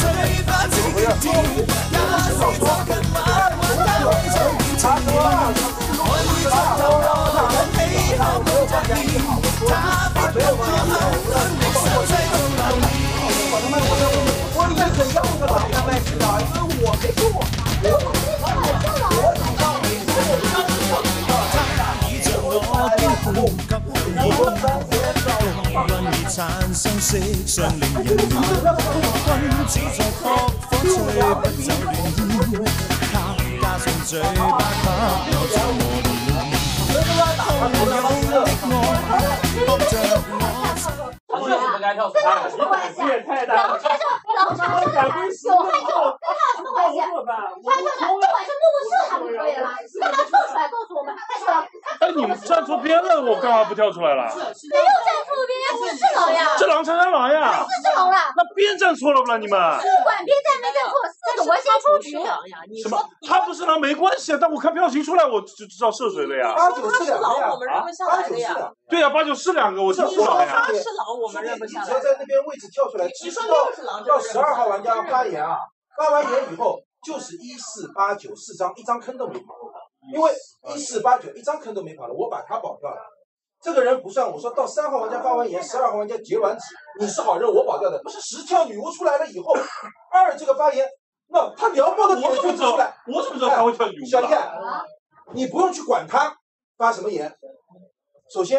產生色相令人亂，君子在撲火吹不走亂，他加上嘴巴把我做磨練，同樣的我幫着我。 他确实不该跳出来，你胆子也太大了。 老查这个有害就跟他有什么关系？他这个不管是怒不是他就可以了，让他跳出来告诉我们他是狼。 哎，你们站错边了，我干嘛不跳出来了？ 没有站错边呀，是是狼呀。 这狼才是狼呀。 是是狼了。 那边站错了不啦？你们？ 不管边站没站错，四个我先出局。 什么？他不是狼没关系啊，但我看票型出来我就知道涉水了呀。 八九是狼，我们认不下来的呀。 对呀，八九是两个，我听出来呀。 他是狼，我们认不下来。 只要在那边位置跳出来，直到到十二号玩家发言啊，发完言以后就是一四八九四张，一张坑都没跑，因为一四八九一张坑都没跑了，我把他保掉了。这个人不算，我说到三号玩家发完言，十二号玩家结完纸，你是好人，我保掉的，不是十跳女巫出来了以后，二这个发言，那他聊爆的点就出来， 我怎么知道他会跳女巫？ 小天，你不用去管他发什么言，首先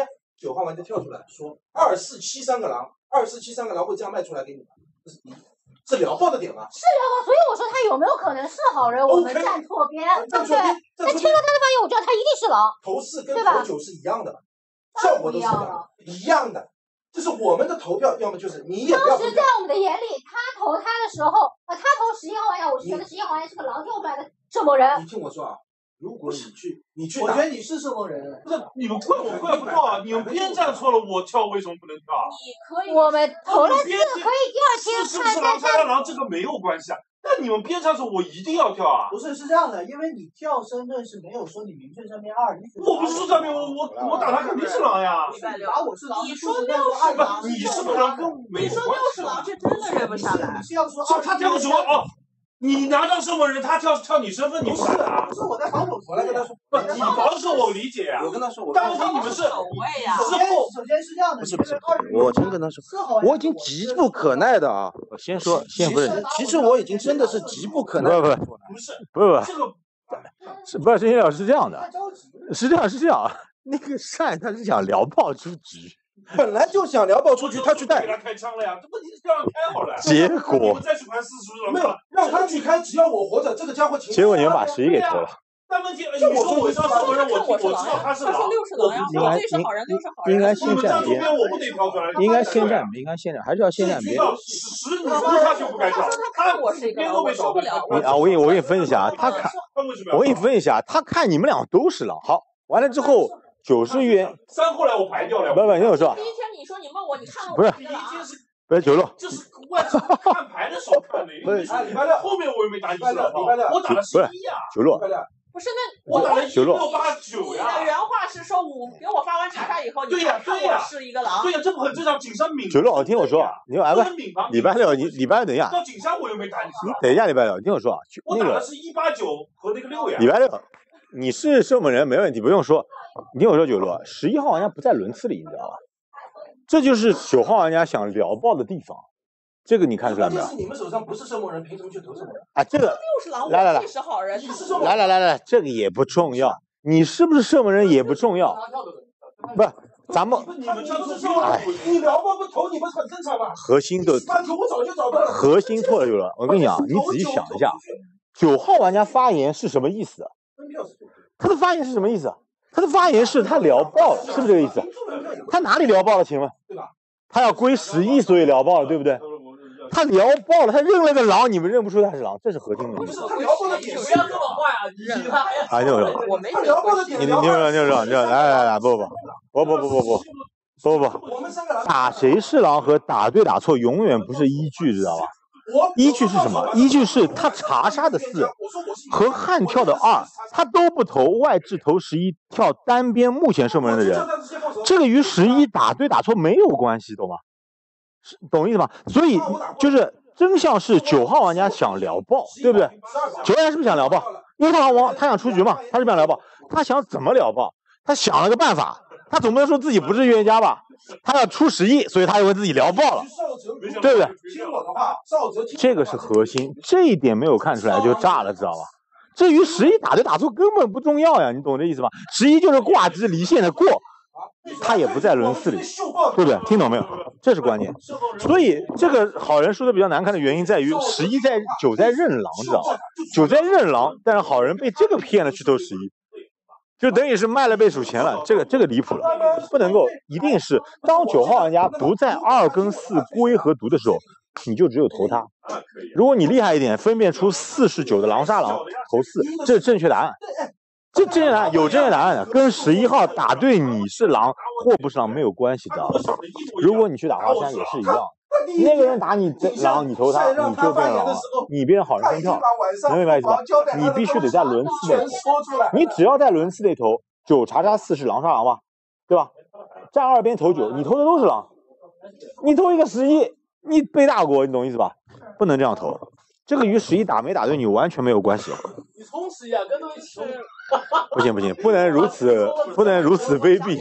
九号玩家跳出来说二四七三个狼，二四七三个狼会这样卖出来给你吗？这是第一，是聊爆的点吗？ 是聊爆，所以我说他有没有可能是好人，我们站错边，对不对？那听了他的发言，我知道他一定是狼， 投四跟投九是一样的，效果都是一样的，一样的。就是我们的投票，要么就是你也不要。 当时在我们的眼里，他投他的时候，呃，他投十一号玩家，我是觉得十一号玩家是个狼跳出来的射魔人。 你听我说啊，如果你去，你去， 我觉得你是射魔人。 不是你们怪我怪不到啊！你们边站错了，我跳为什么不能跳啊？ 你可以，我们投了四，可以第二天是不是狼杀狼这个没有关系啊？但你们边上说我一定要跳啊！ 不是，是这样的，因为你跳身份是没有说你明确上面二，你我不是说上面我我我打他肯定是狼呀！ 你打我是狼， 你说六是狼， 你是不是狼跟我没你说六是狼，这真的认不下来。 你是要说二，他跳的时候哦。你拿到什么人，他跳跳你身份，你不敢啊？ 不是我在防守， 我来跟他说， 不，你防守我理解啊。 我跟他说， 但问题你们是守卫呀。 首先，首先是这样的， 不是不是，我先跟他说，我已经急不可耐的啊。 我先说，先不是， 其实我已经真的是急不可耐。 不不不是不不这个是不是真心聊是这样的，是这样是这样，那个善他是想聊爆出局。 本来就想聊爆出去，他去带， 给他开枪了呀，这问题是这样开好了。 结果你们再去盘四十是没有让他去开，只要我活着，这个家伙情。 结果你们把十一给投了。 但问题，你说我上射门人，我我知道他是狼， 他六是狼呀，我自己是好人，六是好人。 应该先站边， 我不得挑出来。 应该先站边，应该先站，还是要先站边。 十你说他就不该跳， 他看我是一个狼，我受不了。 你啊，我给你我给你分析一下，他看，我给你分析一下，他看你们俩都是狼，好，完了之后。九十元， 三后来我排掉了。 不不，你听我说。 第一天你说你问我，你看了不是，不是九六。 这是外看牌的时候看的。 不是， 礼拜六后面我又没打你是了， 礼拜六我打了十一呀。 九六。 不是那我打了九六八九呀。 你的原话是说五给我发完查查以后， 对呀对呀， 是一个狼。 对呀，这不很正常？景山敏。 九六，听我说，你哎不，礼拜六你礼拜六等一下。 到景山我又没打你。 你等一下礼拜六，听我说， 我打的是一八九和那个六呀。 礼拜六。你是射门人没问题，不用说。你听我说，九六，十一号玩家不在轮次里，你知道吧？这就是九号玩家想聊爆的地方。这个你看出来没有？ 是你们手上不是射门人，凭什么去投射门人？ 啊，这个六是狼， 来来来， 我是好人， 你是射门人。 来来来来，这个也不重要，你是不是射门人也不重要。不是，咱们你们这不是射门人，你聊爆不投，你不是很正常吗？ 核心都我早就找到了。 核心错了，九六，我跟你讲，你仔细想一下，九号玩家发言是什么意思？他的发言是什么意思？他的发言是他聊爆了，是不是这个意思？他哪里聊爆了？请问？他要归十一，所以聊爆了，对不对？他聊爆了，他认了个狼，你们认不出他是狼，这是核心问题。 不是他聊爆的点， 不要这么坏啊！你认他。 啊，听我说， 我没聊爆的点。 你你听我说，听我说，你来来来，不不不不不不不不不不不，打谁是狼和打对打错永远不是依据，知道吧？依据是什么？依据是他查杀的四和悍跳的二，他都不投，外置投十一，跳单边目前射门人的人，这个与十一打对打错没有关系，懂吗？懂意思吗？所以就是真相是九号玩家想聊爆，对不对？九号玩家是不是想聊爆？因为他王他想出局嘛，他是不是想聊爆？他想怎么聊爆？他想了个办法，他总不能说自己不是预言家吧？他要出十亿，所以他以为自己聊爆了，对不对？这个是核心，这一点没有看出来就炸了，知道吧？至于十一打对打错根本不重要呀，你懂这意思吗？十一就是挂机离线的过，他也不在轮次里，对不对？听懂没有？这是关键。所以这个好人输的比较难看的原因在于十一在九在认狼，知道吧？九在认狼，但是好人被这个骗了去投十一。就等于是卖了倍数钱了，这个这个离谱了，不能够一定是当九号玩家不在二跟四龟和毒的时候，你就只有投他。如果你厉害一点，分辨出四是九的狼杀狼，投四，这是正确答案。这正确答案有正确答案的，跟十一号打对你是狼或不是狼没有关系的。如果你去打华山也是一样。那个人打你狼，你投他，你就变狼了。你变成好人分票，能明白意思吧？你必须得在轮次内投，你只要在轮次内投，九查查四是狼杀狼吧，对吧？站二边投九，你投的都是狼，你投一个十一，你背大锅，你懂意思吧？不能这样投，这个与十一打没打对你完全没有关系。 你冲十一啊，跟东西不行不行，不能如此，不能如此卑鄙。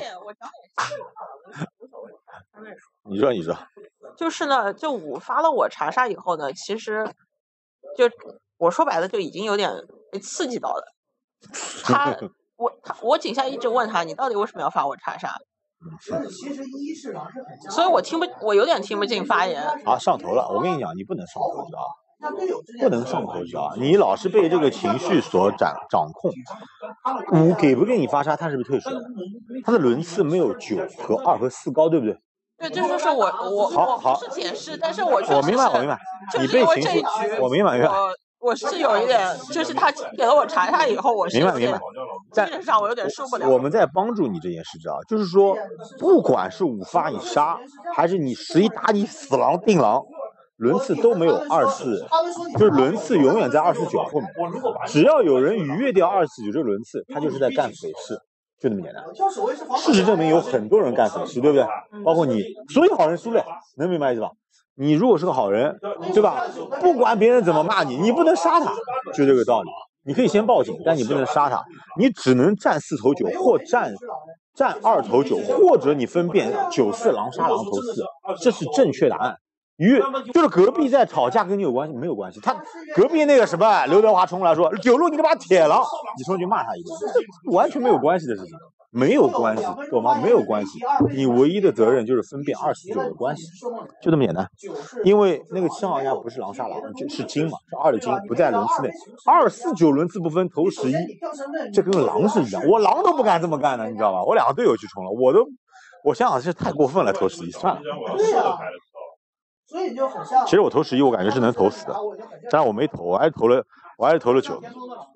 你说你说。 就是呢，就五发了我查杀以后呢，其实就我说白了就已经有点被刺激到了。他我他我井下一直问他，你到底为什么要发我查杀？ 其实一是狼是很像， 所以我听不，我有点听不进发言。 啊，上头了！我跟你讲，你不能上头，知道吧？不能上头，知道吧？你老是被这个情绪所掌掌控。五给不给你发杀，它是不是特使？它的轮次没有九和二和四高，对不对？ 对，这就是我我我不是解释，但是我确实我明白，我明白。你被情绪，我明白，明白。 我我是有一点，就是他给了我查查以后，我是明白明白。 精神上我有点受不了。 我们在帮助你这件事，知道，就是说，不管是五发你杀，还是你十一打你死狼定狼。轮次都没有二四，就是轮次永远在二四九后面。只要有人逾越掉二四九这个轮次，他就是在干匪事，就这么简单。事实证明有很多人干匪事，对不对？包括你，所有好人输了，能明白意思吧？你如果是个好人，对吧？不管别人怎么骂你，你不能杀他，就这个道理。你可以先报警，但你不能杀他，你只能占四头九或占占二头九，或者你分辨九四狼杀狼头四，这是正确答案。与就是隔壁在吵架跟你有关系没有关系？他隔壁那个什么刘德华冲过来说九路你他妈铁狼，你上去骂他一顿，这完全没有关系的事情，没有关系，懂吗？没有关系，你唯一的责任就是分辨二四九的关系，就这么简单。因为那个七号玩家不是狼杀狼，是金嘛，是二的金，不在轮次内，二四九轮次不分头十一，这跟狼是一样，我狼都不敢这么干的，你知道吧？我两个队友去冲了，我都我想想这太过分了，头十一算了。 所以就很像。 其实我投十一，我感觉是能投死的，但是我没投，我还是投了，我还是投了九。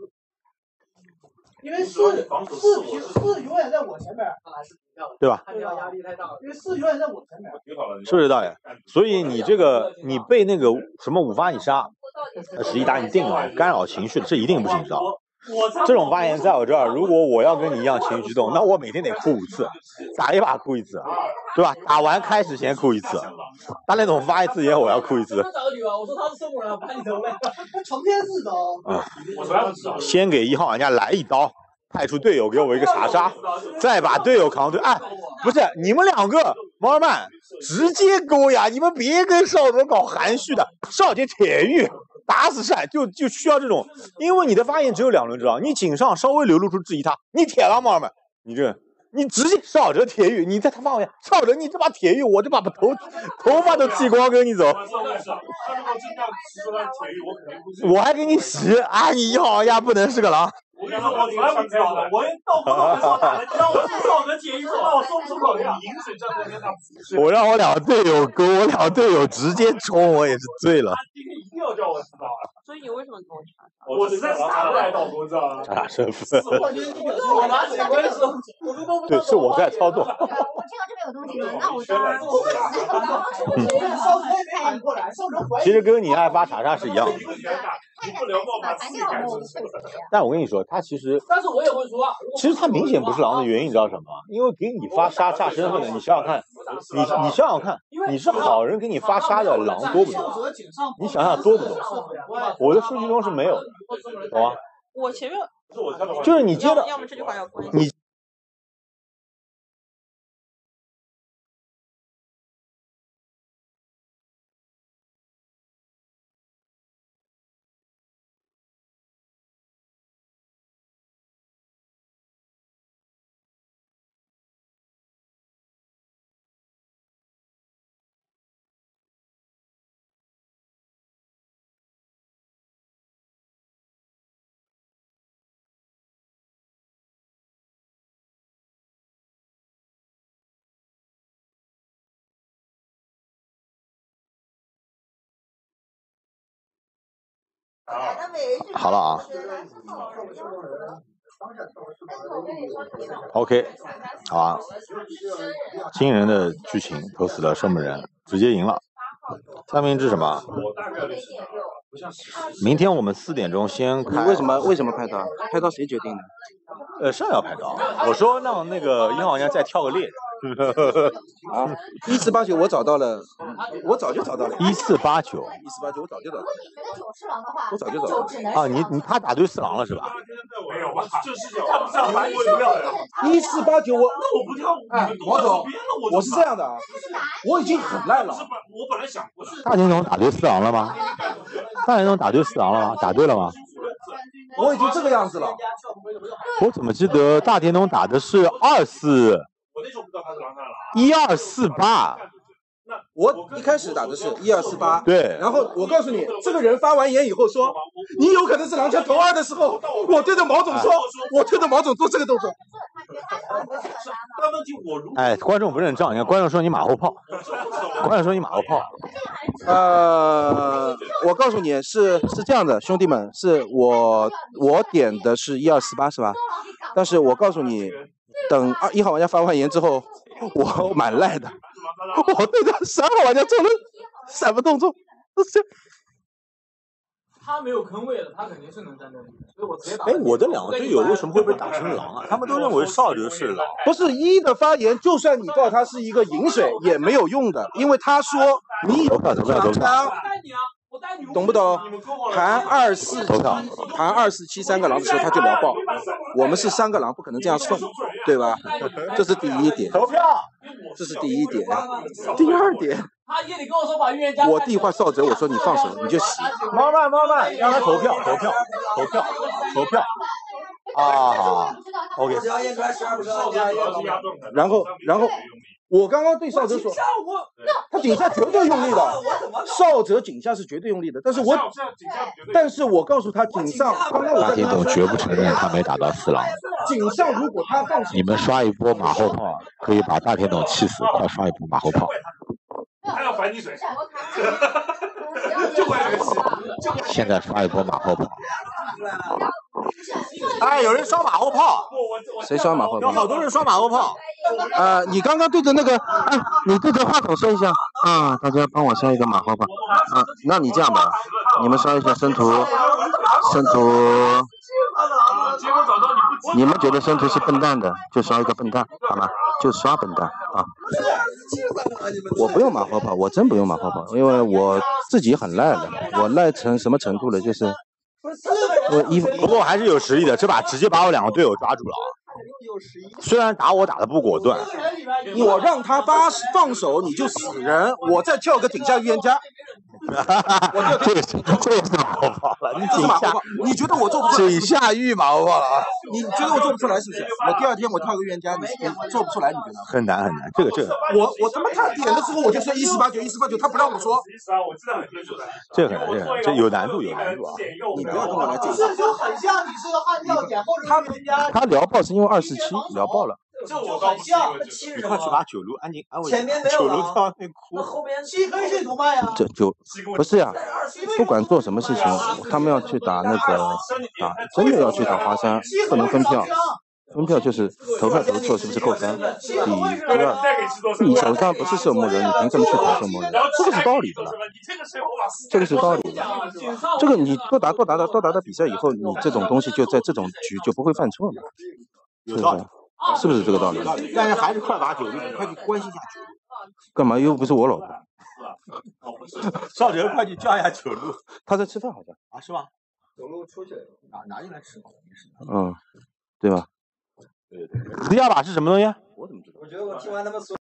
因为四四平四永远在我前面， 对吧？ 压力太大了。因为四永远在我前面。 是不是道理？所以你这个你被那个什么五发你杀，十一打你定了，干扰情绪，这一定不行，知道吧？这种发言在我这儿，如果我要跟你一样情绪激动，那我每天得哭五次，打一把哭一次，对吧？打完开始前哭一次，他那种发一次言我要哭一次。 我说他是圣母人，把你头嘞，长天四刀。 啊，先给一号玩家来一刀，派出队友给我一个查杀，再把队友扛队。哎，不是你们两个毛尔曼直接勾呀，你们别跟少佐搞含蓄的，少杰铁玉。打死晒就就需要这种，因为你的发言只有两轮，知道？你井上稍微流露出质疑他，你铁狼猫们，你这你直接少哲铁玉，你在他发言，少哲你这把铁玉，我这把把头头发都剃光跟你走，我还给你洗，啊你一号呀不能是个狼。 我跟你说，我从来不知道的，我到不到说打了，你让我是少哲铁玉，让我说不出口，你饮水战斗跟他不是。 我让我两个队友勾，我两个队友直接冲，我也是醉了。 一定要叫我知道。 所以你为什么跟我查？ 我实在是打不来倒钩，知道吗？ 查查身份。 我拿起关系，我都都不。 对，是我在操作。 我这个这边有东西，那我就。其实跟你爱发查查是一样的。但我跟你说，他其实， 但是我也会说， 其实他明显不是狼的原因，你知道什么？因为给你发杀炸身份的，你想想看，你你想想看，你是好人给你发杀的狼多不多？你想想多不多？我的数据中是没有的，懂吗？ 我前面就是你接的， 要么这句话要关你。好了啊 ，OK， 好啊，惊人的剧情，投死了圣母人，直接赢了。三明治什么？明天我们四点钟先开。 为什么为什么拍刀？拍刀谁决定的？ 呃，是要拍刀。我说让那个一号玩家再跳个猎。 啊，一四八九我找到了，我早就找到了。 一四八九， 一四八九我早就找到了。我早就找到了。 啊，你你他打对四狼了是吧？ 没有吧？就是他不是要把你吃掉的。 一四八九我那我不跳， 哎，王总，我是这样的啊，我已经很烂了。 我本来想过的。 大田总打对四狼了吗？大田总打对四狼了吗？打对了吗？ 我已经这个样子了。 我怎么记得大田总打的是二四？ 我那时候不知道他是狼山狼。 一二四八。 我一开始打的是一二四八， 对。 然后我告诉你，这个人发完言以后说，你有可能是狼枪头二的时候，我对着毛总说，我对着毛总做这个动作。 但问题我如哎，观众不认账，你看观众说你马后炮，观众说你马后炮。 呃，我告诉你是是这样的，兄弟们，是我我点的是一二四八是吧？但是我告诉你，等二一号玩家发完言之后，我蛮赖的。我对着三号玩家做了什么动作？这他没有坑位了，他肯定是能站这里，所以我直接打。 哎，我的两个队友为什么会被打成狼啊？他们都认为少哲是狼。 不是一的发言，就算你告他是一个饮水也没有用的，因为他说你有狼枪，懂不懂？盘二四盘二四七三个狼的时候他就聊爆，我们是三个狼，不可能这样送，对吧？这是第一点。 投票。 这是第一点。第二点。 他夜里跟我说把预言家。 我递话少哲，我说你放手，你就洗。 猫慢猫慢，让他投票投票投票投票。啊 ，OK。 然后然后我刚刚对少哲说，他井下绝对用力的，少哲井下是绝对用力的，但是我但是我告诉他井上，刚刚我大铁董绝不承认他没打到四狼。 井上如果他放， 你们刷一波马后炮，可以把大铁董气死，快刷一波马后炮。 还要反你水， 现在刷一波马后炮。哎，有人刷马后炮。 谁刷马后炮？ 有好多人刷马后炮。 呃，你刚刚对着那个，哎，你对着话筒说一下啊，大家帮我刷一个马后炮啊。那你这样吧，你们刷一下生图，生图。你们觉得生图是笨蛋的，就刷一个笨蛋，好吗？就刷笨蛋啊。我不用马后炮，我真不用马后炮，因为我自己很赖了，我赖成什么程度了？就是我一不过还是有实力的，这把直接把我两个队友抓住了啊。虽然打我打的不果断， 我让他发放手你就死人，我再跳个井下预言家。 我这个是这个是马后炮了，你井下你觉得我做不出来？ 井下预马后炮了啊！ 你觉得我做不出来是不是？我第二天我跳个预言家，你你做不出来，你觉得？ 很难很难，这个这个。 我我他妈他点的时候我就说一四八九一四八九，他不让我说。 这个很难，这个很难，这有难度有难度啊！ 你不要跟我来这这就很像你是个悍跳点或者预言家。 他聊爆是因为二四七聊爆了。 就很像，那七是什么？ 快去把九路安静安稳。 前面没有九路在外面哭。 后边七黑是图卖呀。 这就不是呀，不管做什么事情，他们要去打那个打，真的要去打华山，不能分票。分票就是投票投错是不是扣分？第一，第二，你手上不是射魔人，你凭什么去打射魔人？这个是道理的了，这个是道理的。这个你多打多打打多打打比赛以后，你这种东西就在这种局就不会犯错了，是不是？是不是这个道理？ 但是还是快把九路，快去关心一下九路。 干嘛？又不是我老婆。 少哲，快去叫一下九路。 他在吃饭好像。 啊，是吗？九路出去了，拿拿进来吃。 嗯，对吧？ 对对对。第二把是什么东西？ 我怎么知道？我觉得我听完他们所。